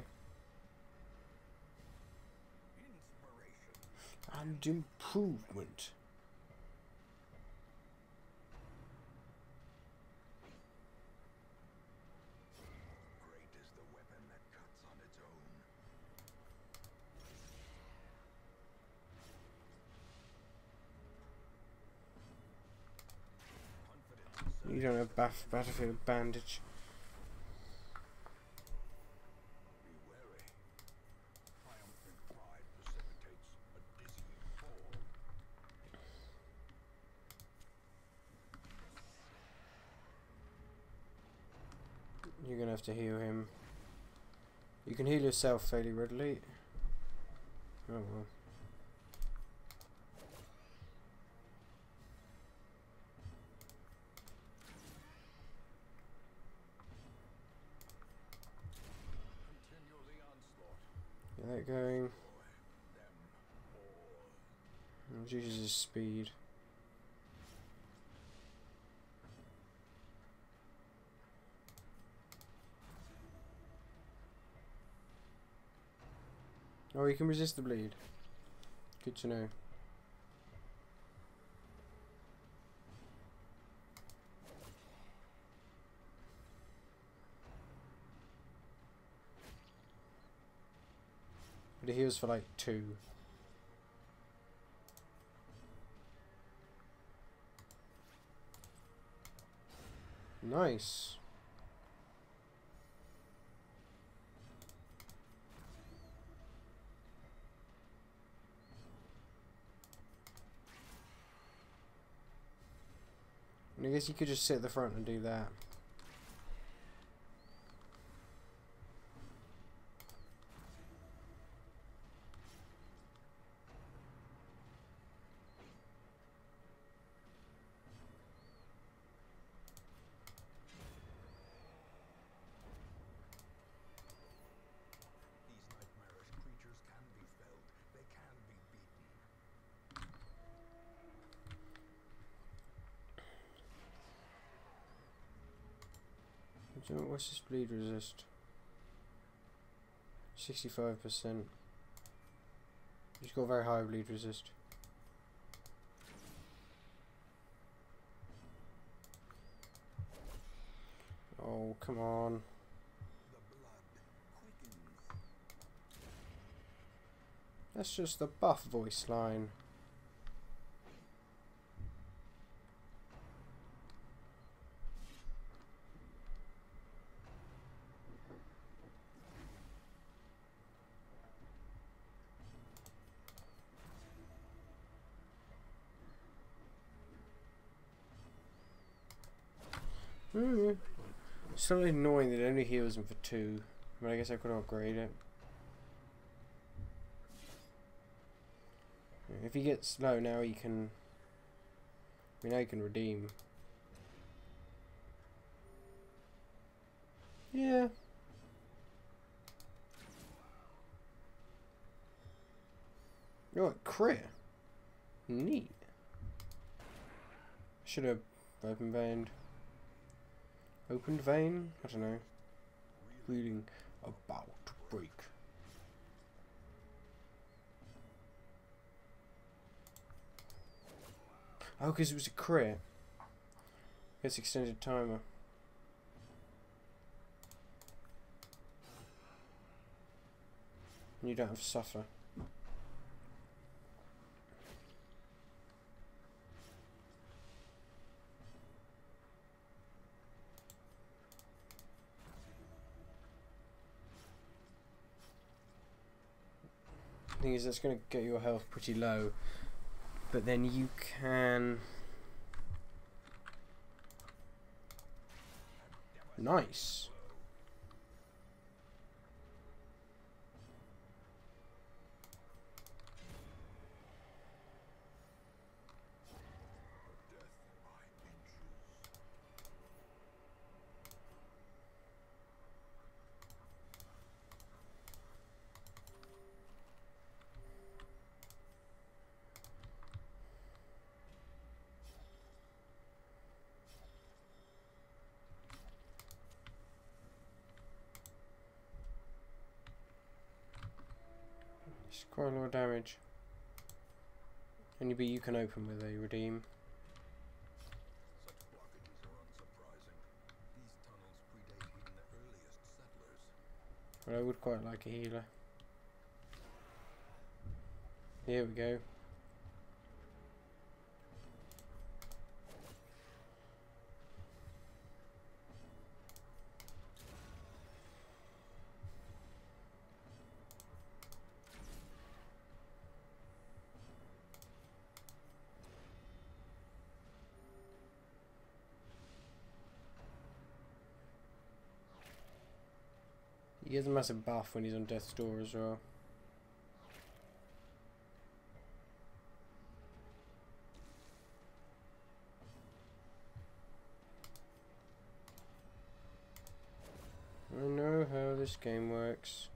And improvement. Great is the weapon that cuts on its own. You don't have battlefield bandage. Be wary. Triumphant pride precipitates a dizzying fall. You're gonna have to heal him. You can heal yourself fairly readily. Oh well. Continue the onslaught. Get that going. Them all. Reduces his speed. Oh, he can resist the bleed. Good to know. But he heals for like 2. Nice. I guess you could just sit at the front and do that. These nightmarish creatures can be felled. They can be beaten. What's his bleed resist? 65%. He's got very high bleed resist. Oh, come on. The blood quickens. That's just the buff voice line. Still annoying that it only heals him for 2. But I guess I could upgrade it. If he gets low now, he can. I mean, I can redeem. Yeah. Oh, crit. Neat. Should have open banned. Opened vein? I don't know. Bleeding about to break. Oh, because it was a crit. It's extended timer. And you don't have suffer. Thing is, that's going to get your health pretty low, but then you can. Nice. It's quite a lot of damage. Only but you can open with a redeem. Such blockages are unsurprising. These tunnels predate even the earliest settlers. But I would quite like a healer. Here we go. He gets a massive buff when he's on death's door as well. I know how this game works.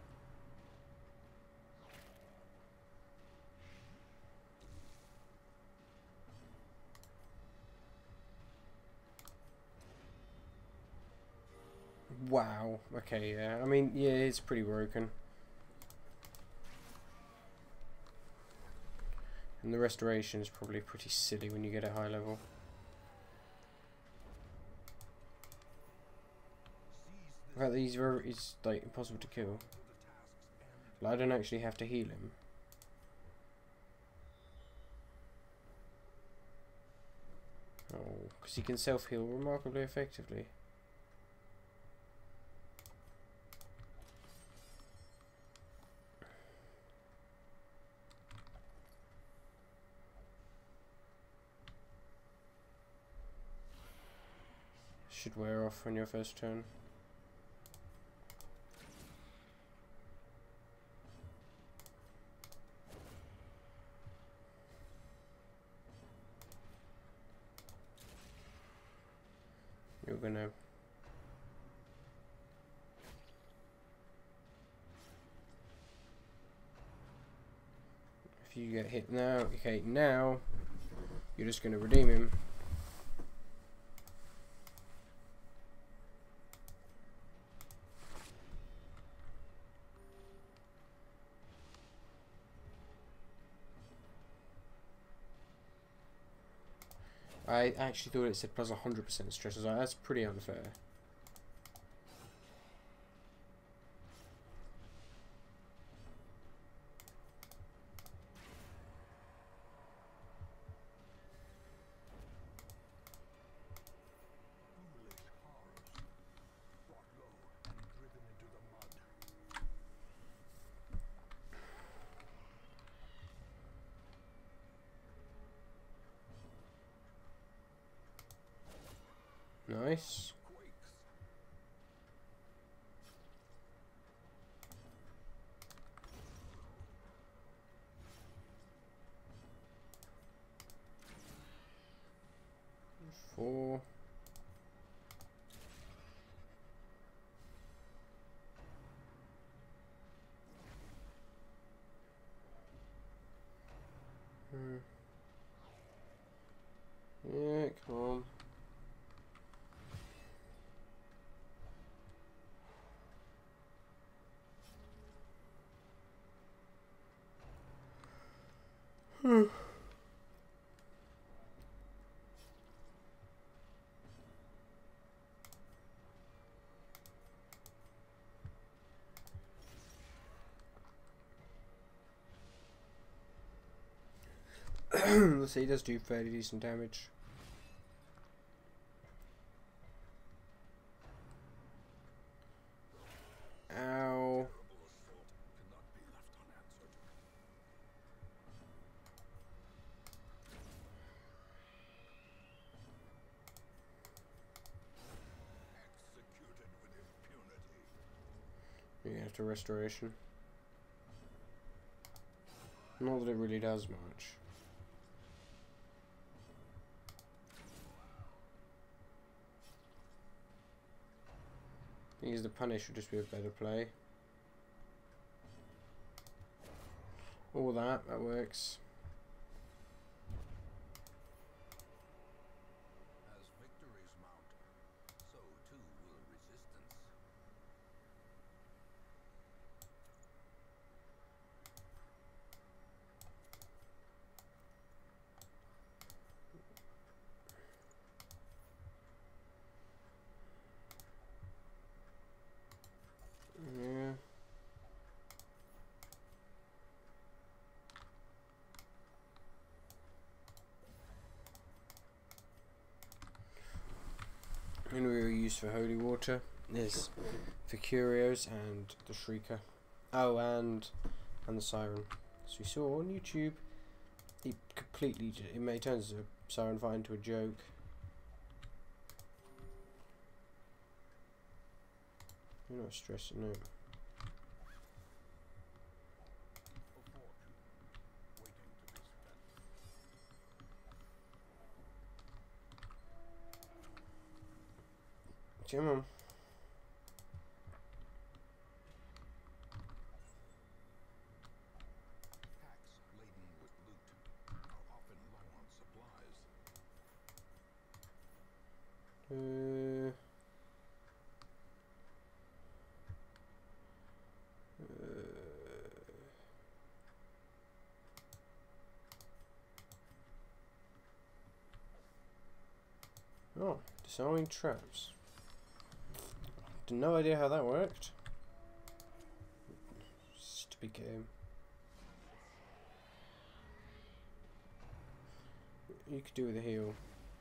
Wow. Okay, yeah. I mean, yeah, it's pretty broken. And the restoration is probably pretty silly when you get a high level. The fact that he's like impossible to kill. Like, I don't actually have to heal him. Oh, because he can self-heal remarkably effectively. Should wear off on your first turn. You're gonna. If you get hit now, okay, now you're just gonna redeem him. I actually thought it said plus 100% stress. I was like, that's pretty unfair. Foolish horrors, brought low and driven into the mud. Nice. Quakes. Four. Yeah, come on. Let's see, he does do fairly decent damage. Ow. You're gonna have to restoration. Not that it really does much. Because the punish would just be a better play. All that works. As victories mount, so too will resistance. Yeah. And we were used for holy water is for curios and the shrieker. Oh, and the siren. So we saw on YouTube, it completely it turns a siren fight into a joke. You're not stressing, no. Come on. Packs laden with loot are often low on supplies. Oh, disarming traps. No idea how that worked. Stupid game. You could do with a heal.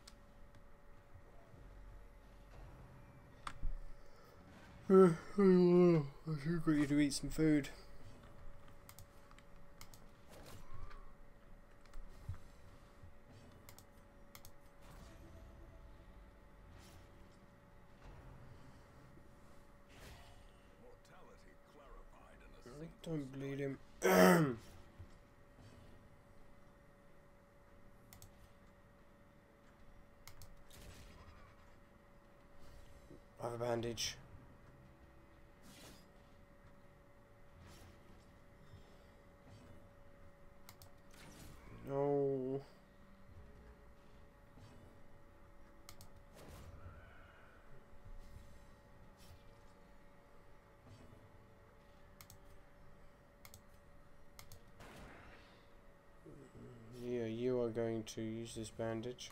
I should get you to eat some food. Mortality clarified in a Don't bleed him. I have a bandage. No. Yeah, you are going to use this bandage.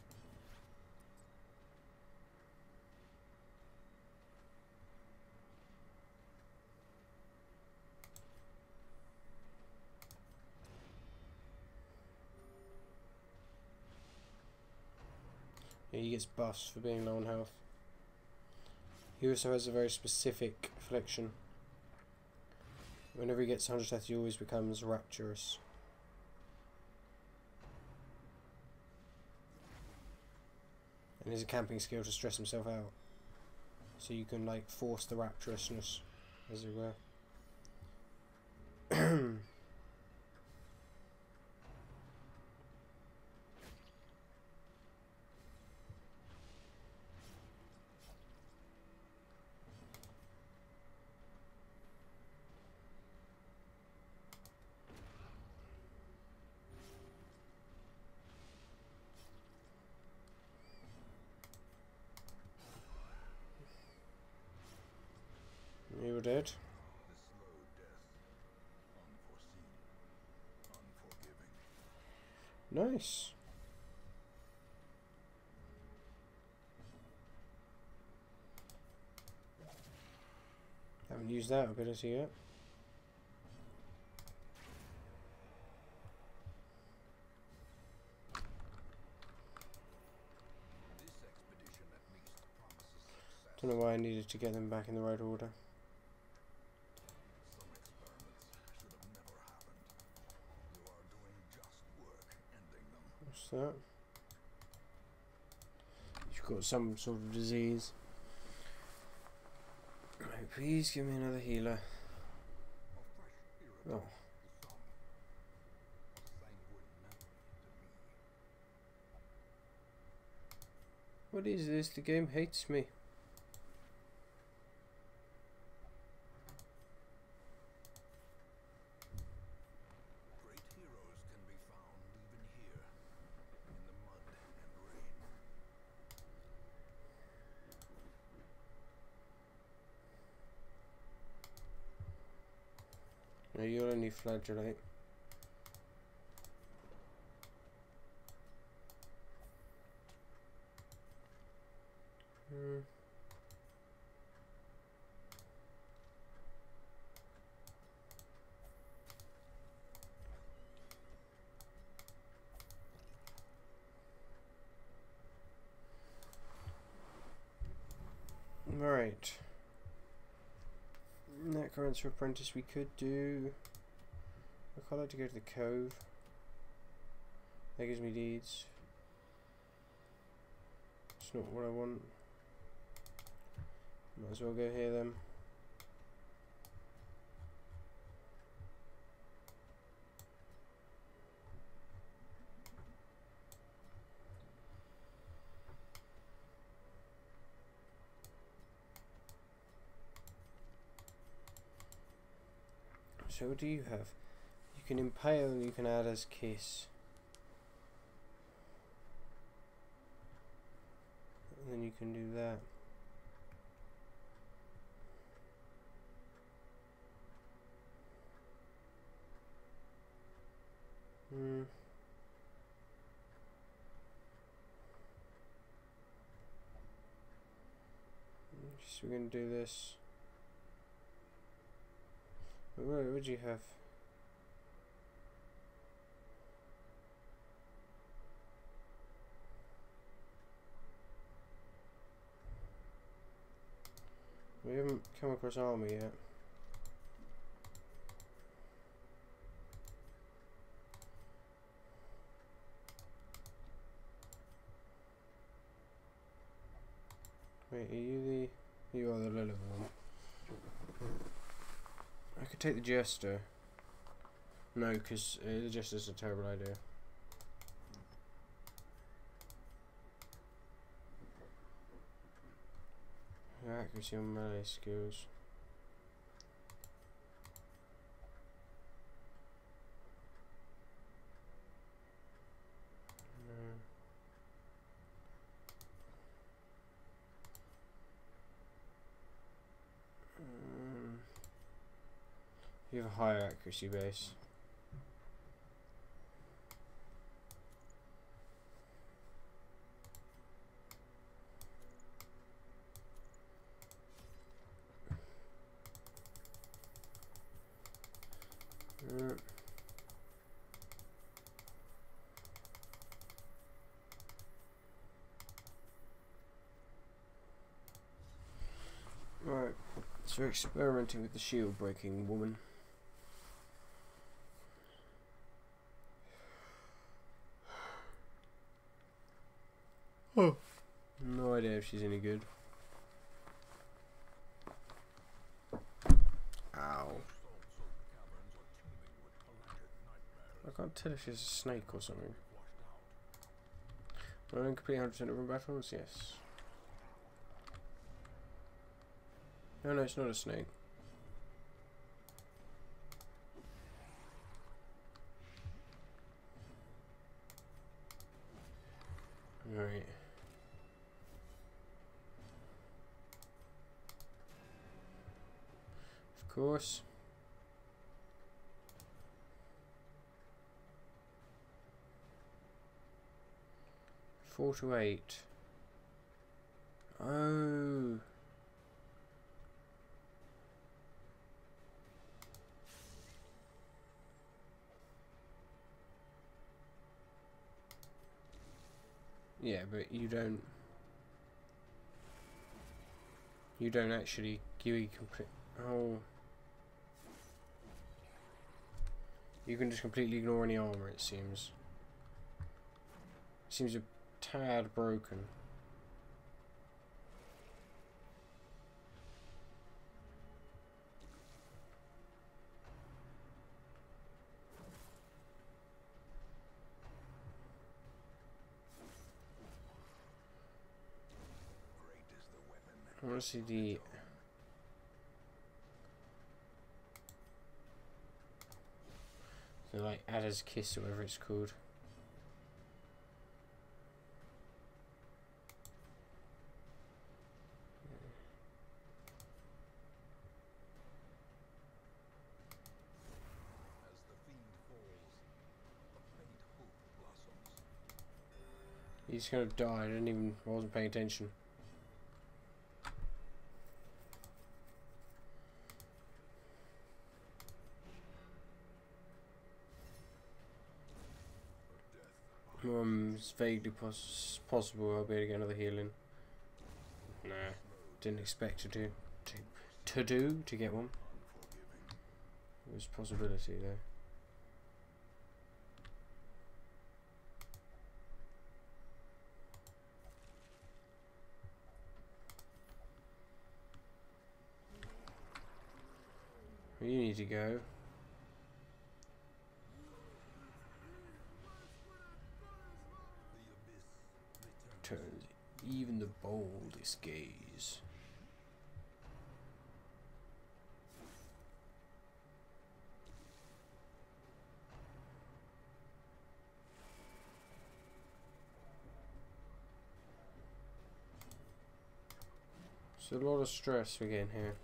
Yeah, he gets buffs for being low on health. He also has a very specific affliction. Whenever he gets 100 death, he always becomes rapturous. And there's a camping skill to stress himself out. So you can like force the rapturousness, as it were. You were dead. the slow death, unforeseen, unforgiving. Nice. Haven't used that ability yet. Don't know why I needed to get them back in the right order. Some experiments should have never happened. You are doing just work ending them. What's that? You've got some sort of disease. Right, please give me another healer. A fresh spirit Oh. of the sun. A sanguine memory to me. What is this? The game hates me. Great heroes can be found even here, in the mud and rain. No, you'll only flagellate. Right. Necromancer Apprentice we could do. I'd quite like to go to the Cove. That gives me deeds. It's not what I want. Might as well go here then. So what do you have? You can impale, you can add as kiss. And then you can do that. So we're going to do this. What would you have? We haven't come across armor yet. Wait, are you the... You are the low level one. I could take the Jester. No, because the Jester's a terrible idea. Accuracy on melee skills. You have a higher accuracy base. Right, so we're experimenting with the shield breaking woman. Oh. No idea if she's any good. Ow. I can't tell if she's a snake or something. Well, I complete 100% of run battles? Yes. No, no, it's not a snake. Right. Of course. 4 to 8. Oh. Yeah, but you don't actually give you complete. Oh. You can just completely ignore any armor, it seems. Seems a tad broken. I want to see the like Adder's Kiss or whatever it's called. As the fiend falls, a faint hope blossoms. He's gonna die. I wasn't paying attention. It's vaguely possible I'll be able to get another healing. Nah, didn't expect to get one. It was a possibility though. You need to go. Turns even the boldest gaze. It's a lot of stress we're getting here.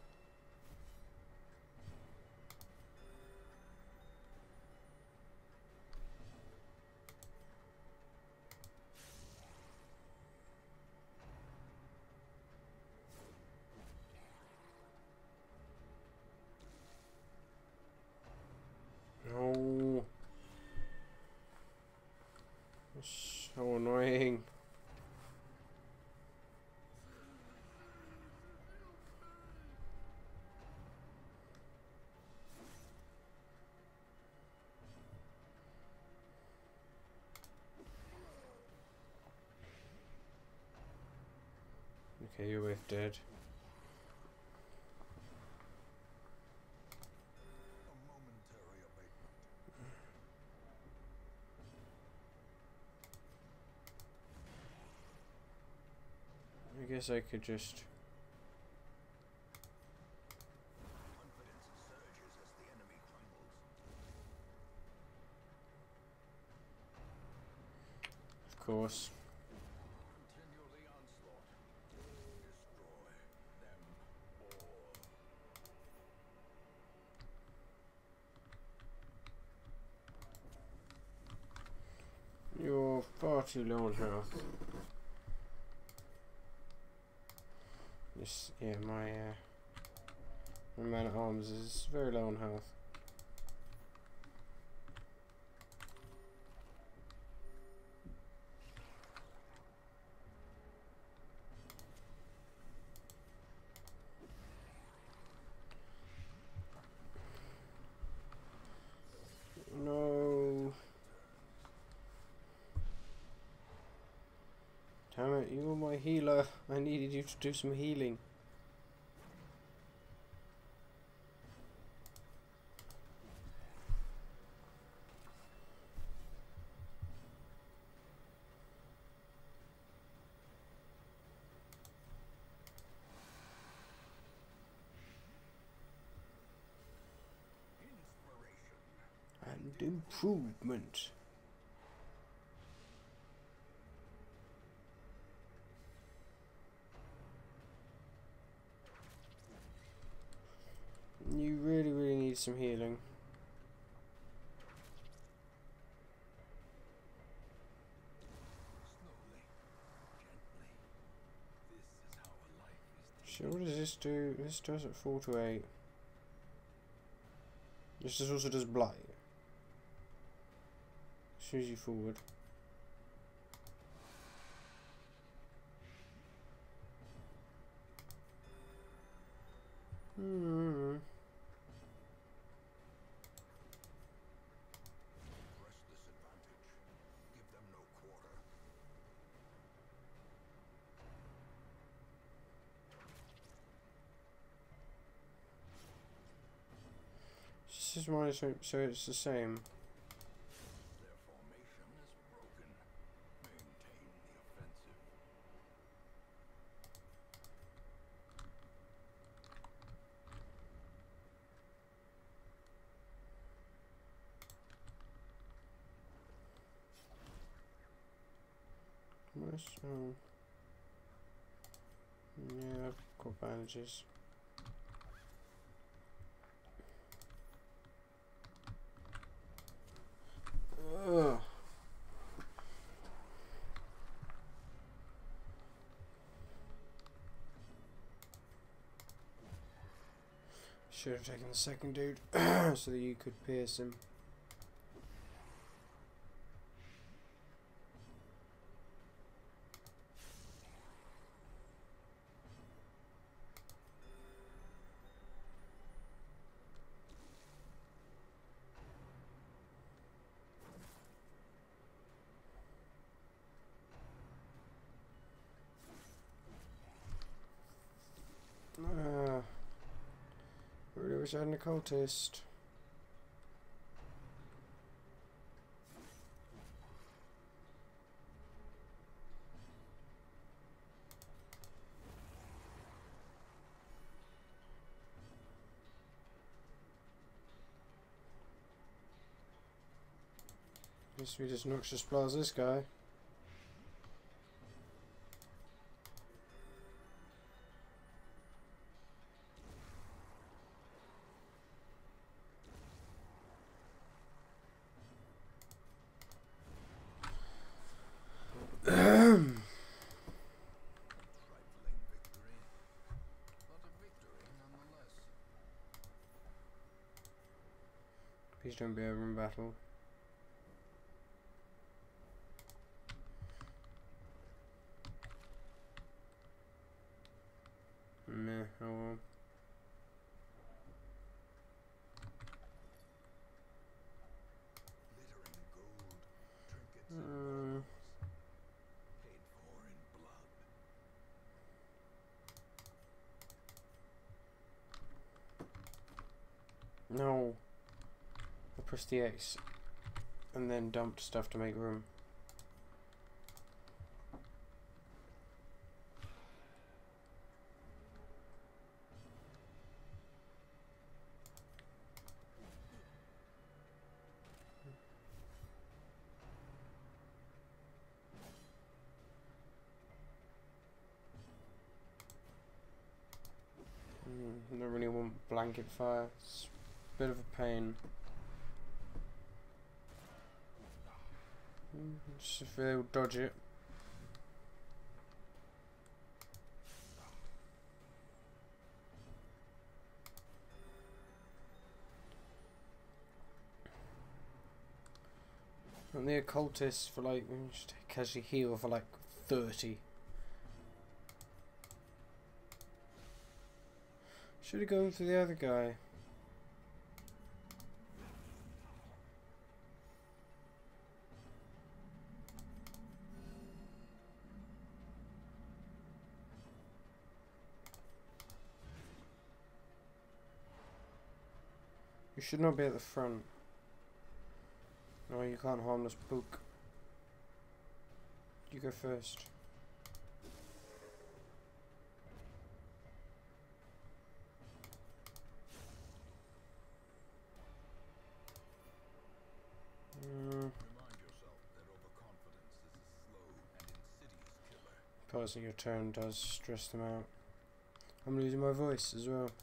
No. It's so annoying. Okay, you're both dead. A momentary abatement. I guess I could just. Confidence surges as the enemy crumbles. Of course. Continue the onslaught. Destroy them all. You're far too low on health. This, yeah, my man at arms is very low on health. No. Damn it, you were my healer. I needed you to do some healing. And improvement. You really need some healing. Slowly, So what does this do? This does it 4 to 8. This also does blight. As soon as you forward. Press this advantage. Give them no quarter. This is why so it's the same. Their formation is broken. Maintain the offensive. Yeah, I've got bandages. Ugh. Should have taken the second dude so that you could pierce him. I really wish I had an occultist. Guess we just noxious blast this guy. Trifling victory, but a victory nonetheless. Please don't be over in battle. Meh, oh well. Glittering gold, trinkets and weapons, paid for in blood. No. I pressed the X and then dumped stuff to make room. I don't really want blanket fire. It's a bit of a pain. Just if they'll dodge it. And the occultist for like, just casually heal for like 30. Should have gone for the other guy. You should not be at the front. No, you can't harm this book. You go first. Remind yourself that overconfidence is a slow and insidious killer. Passing your turn does stress them out. I'm losing my voice as well.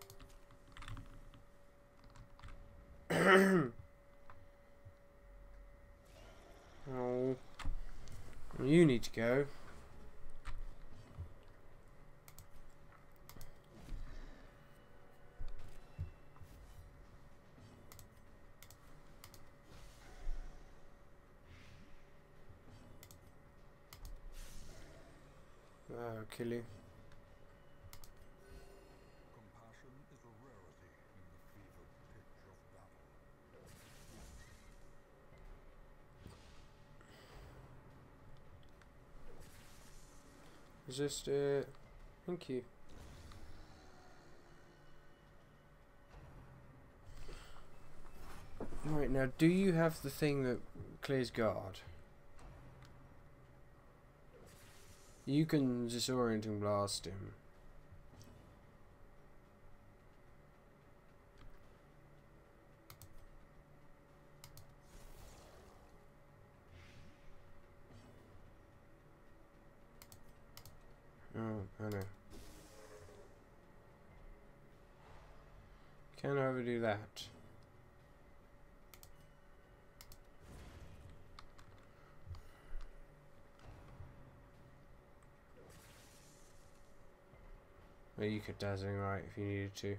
Oh, you need to go. kill you. Compassion is a rarity in the fevered pitch of battle. Resist it. Thank you. Right, now do you have the thing that clears guard? You can disorient and blast him. Oh, I know. Can I overdo that? Well, you could dazzling right if you needed to.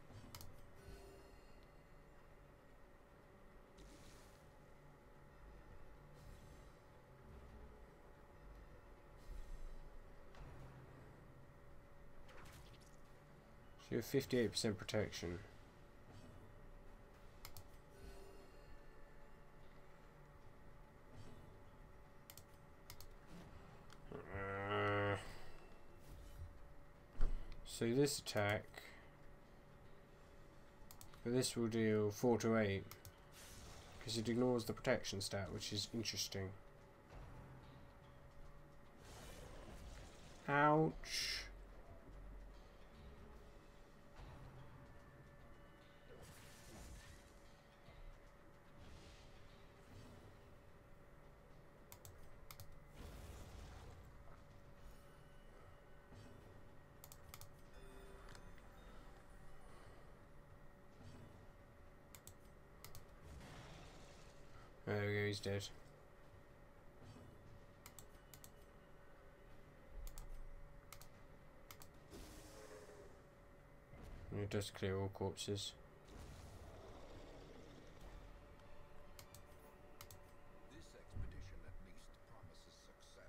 So you have 58% protection. So this attack, but this will deal 4 to 8 because it ignores the protection stat, which is interesting. Ouch. There we go, he's dead. And it does clear all corpses. This expedition at least promises success.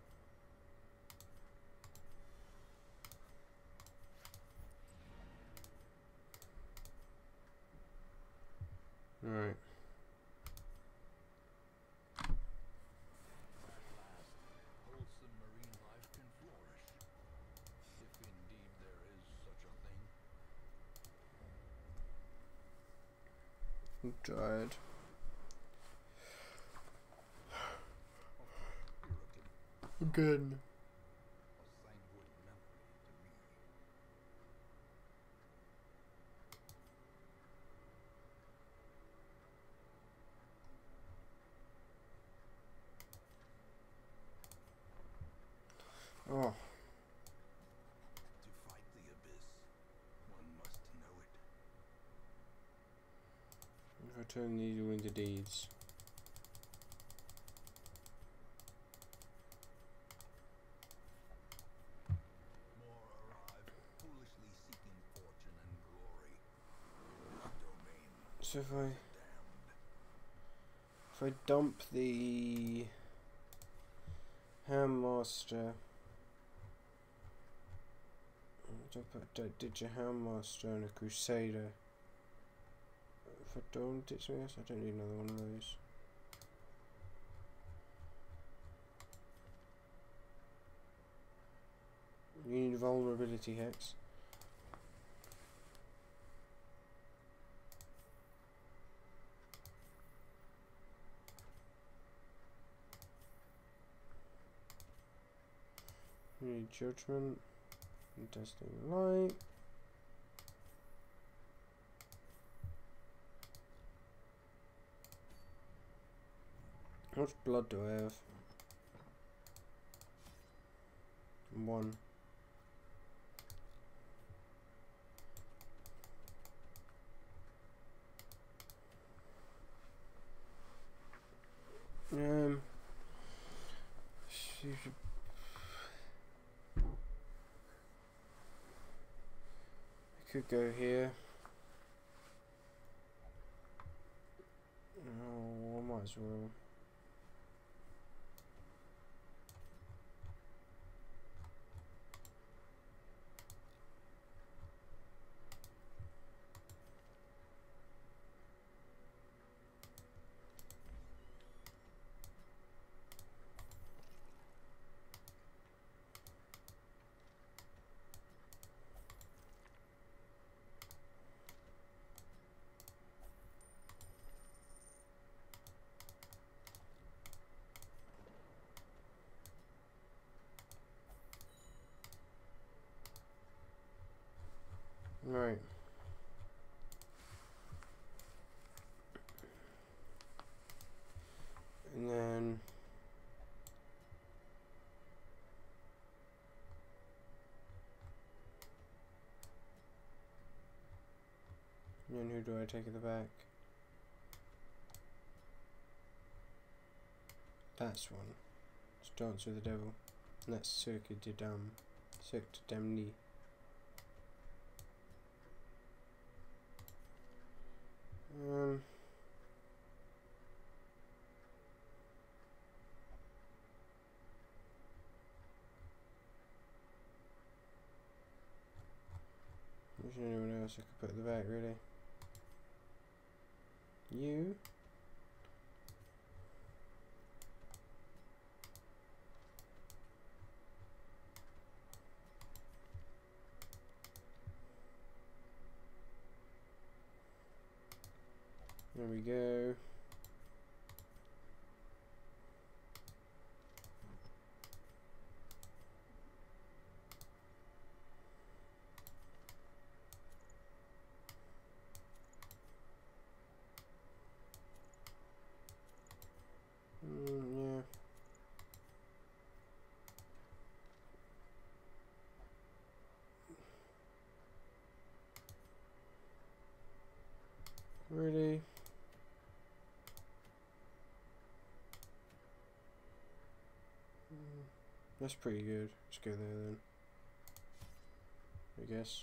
Right. Wholesome marine life can flourish, if indeed there is such a thing. I'm tired. Again. A sanguine memory to me. Oh, To fight the abyss, one must know it. if I turn these all into deeds. More arrive, foolishly seeking fortune and glory. In this domain, So damned. if I dump the Handmaster, did your Handmaster and a Crusader. If I don't, it's something else. I don't need another one of those. You need vulnerability hex. You need judgment. And testing light. How much blood do I have? 1. I could go here. Oh, I might as well. Right. And then who do I take at the back? That's one. It's Dance with the Devil. And that's Cirque de Dame. Cirque de Damnée. There's anyone else I could put at the back, really? You? There we go. Yeah. Really? That's pretty good. Let's go there then. I guess.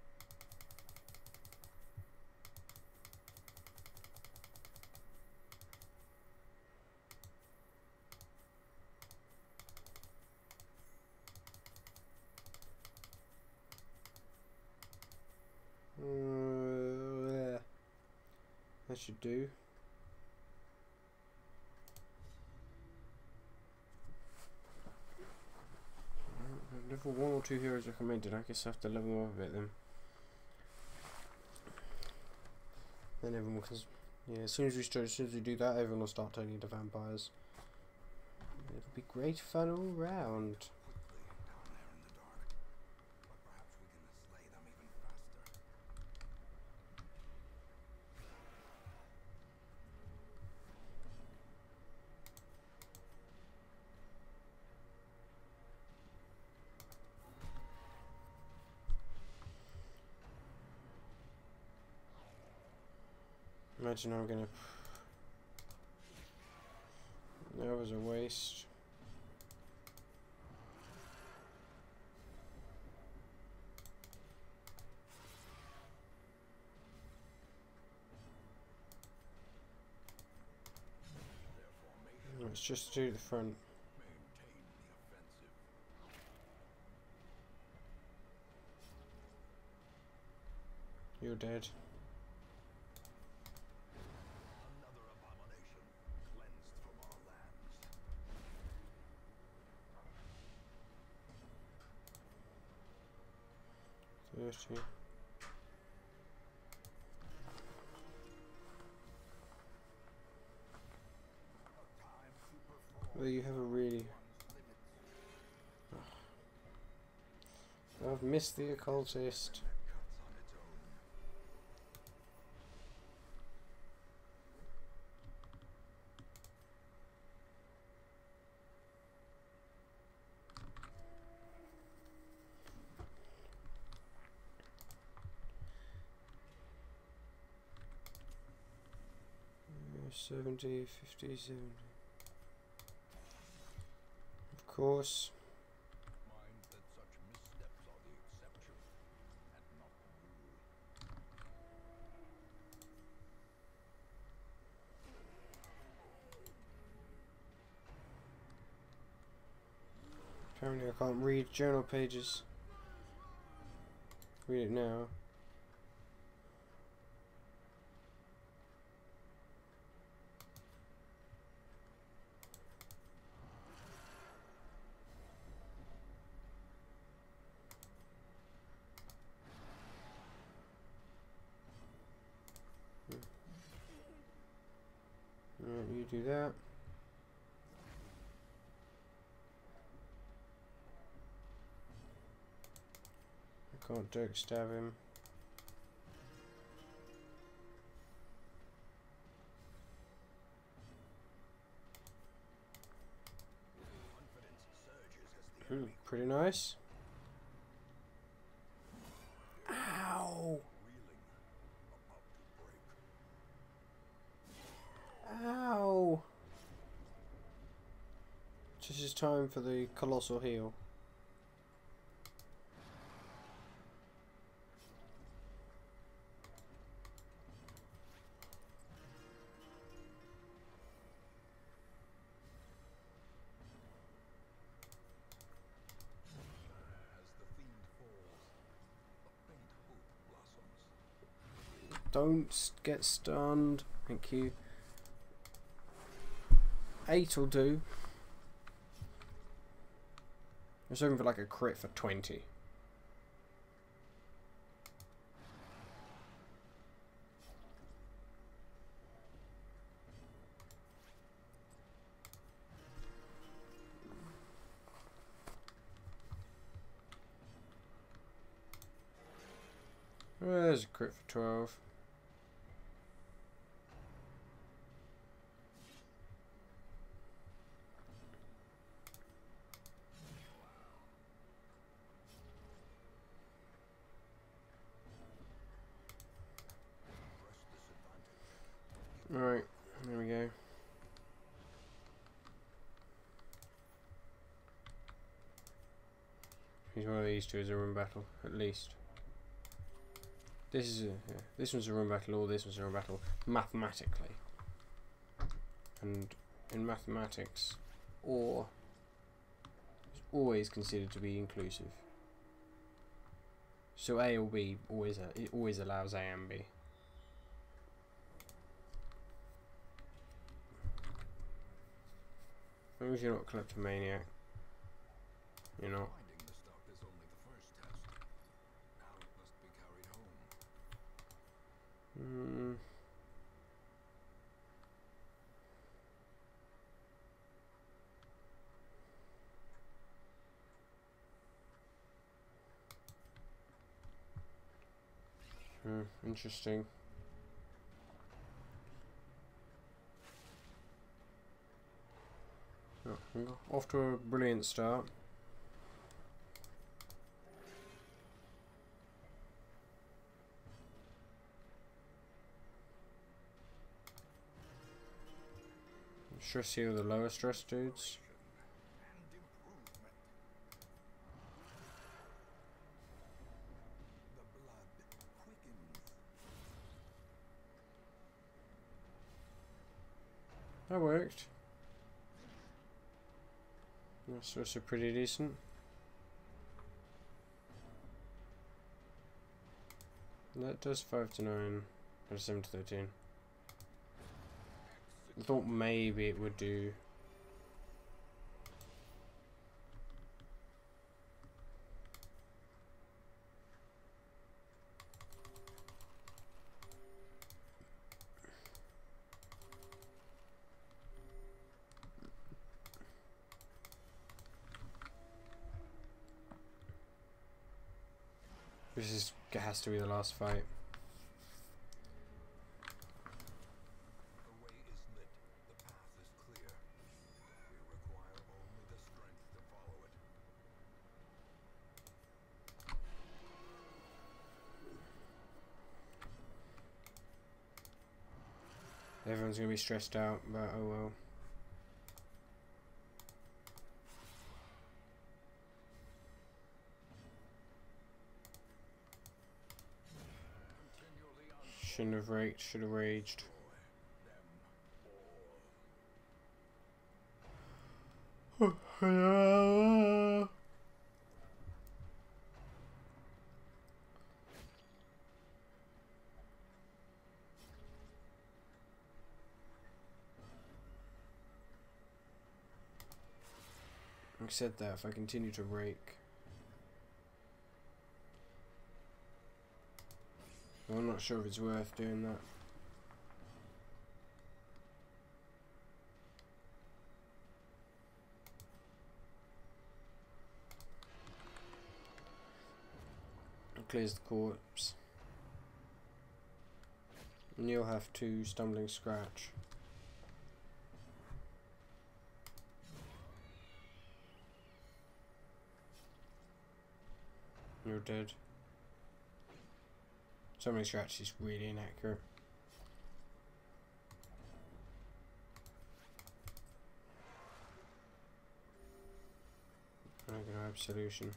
That should do. Level 1 or 2 heroes recommended. I guess I have to level them up a bit then. Then everyone, because yeah, as soon as we do that, everyone will start turning into vampires. It'll be great fun all round. Imagine I'm gonna. That was a waste. Let's just do the front. You're dead. Thirsty. Well, you have a really. I've missed the occultist. Uh, 70, 50, 70. Of course. Apparently I can't read journal pages. Read it now. Alright, you do that. I can't direct stab him. Pretty nice. Ow! Ow! This is time for the colossal heal. Don't get stunned. Thank you. 8 will do. I was hoping for like a crit for 20. There's a crit for 12. Alright, there we go. He's one of these two is a run battle, at least. This is this one's a run battle, or this one's a run battle, mathematically. And in mathematics, or is always considered to be inclusive. So A or B it always allows A and B. As long as you're not kleptomaniac, you're not. Finding the stuff is only the first test. Now it must be carried home. Interesting. Oh, off to a brilliant start. Stress heal the lower stress dudes. And improvement. The blood quickens. That worked. That's also pretty decent. That does 5 to 9, or 7 to 13. I thought maybe it would do. This has to be the last fight. The way is lit. The path is clear. We require only the strength to follow it. Everyone's gonna be stressed out, but oh well. Shouldn't have raked, should have raged. I said that if I continue to rake. I'm not sure if it's worth doing that. It clears the corpse. And you'll have to stumbling scratch. You're dead. Some of these are actually really inaccurate. I'm gonna have solution.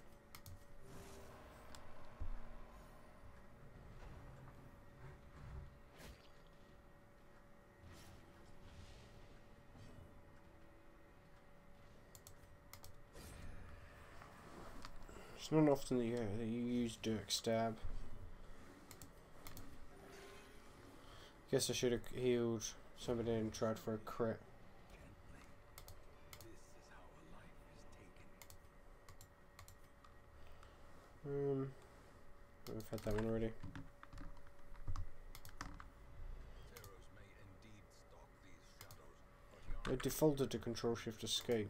It's not often that you use Dirk Stab. Guess I should have healed somebody and tried for a crit. I've had that one already. I defaulted to Control Shift Escape.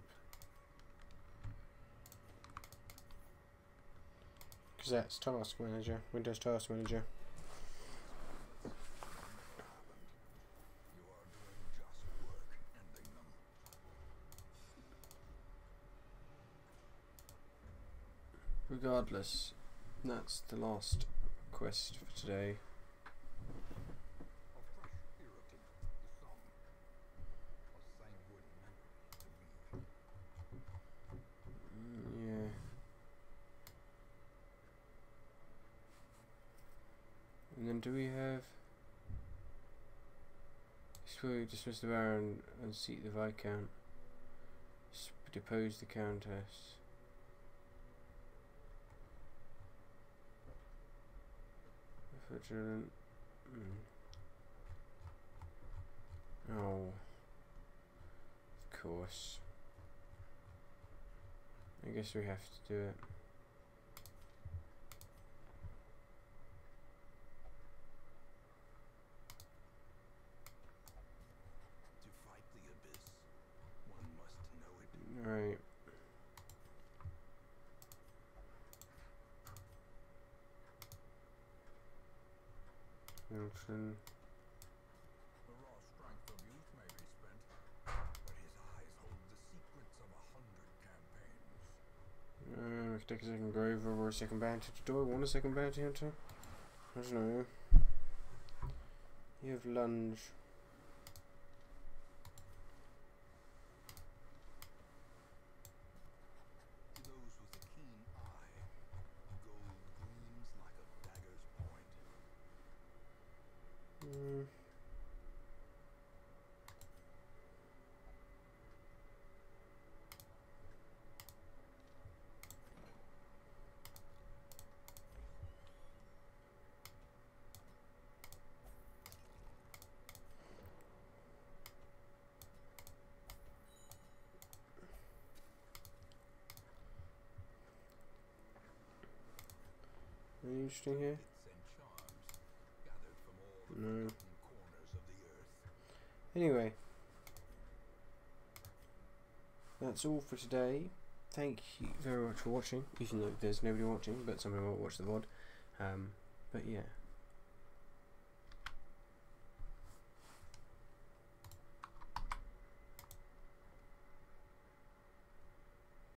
Because that's Task Manager, Windows Task Manager. Regardless, that's the last quest for today. Yeah. And then do we have... Dismiss the Baron and seat the Viscount. Depose the Countess. Refrigerant. Oh. Of course. I guess we have to do it. To fight the abyss, one must know it. Right. Milton. The raw strength of youth may be spent, but his eyes hold the secrets of 100 campaigns. We can take a second grove or a second bounty hunter. Do I want a second bounty hunter? I don't know. You have lunge. To those with a keen eye, gold gleams like a dagger's point. Anything interesting here? Wits and charms gathered from all the No. forgotten corners of the earth. Anyway, that's all for today. Thank you very much for watching, even though there's nobody watching, but somebody will watch the VOD. But yeah.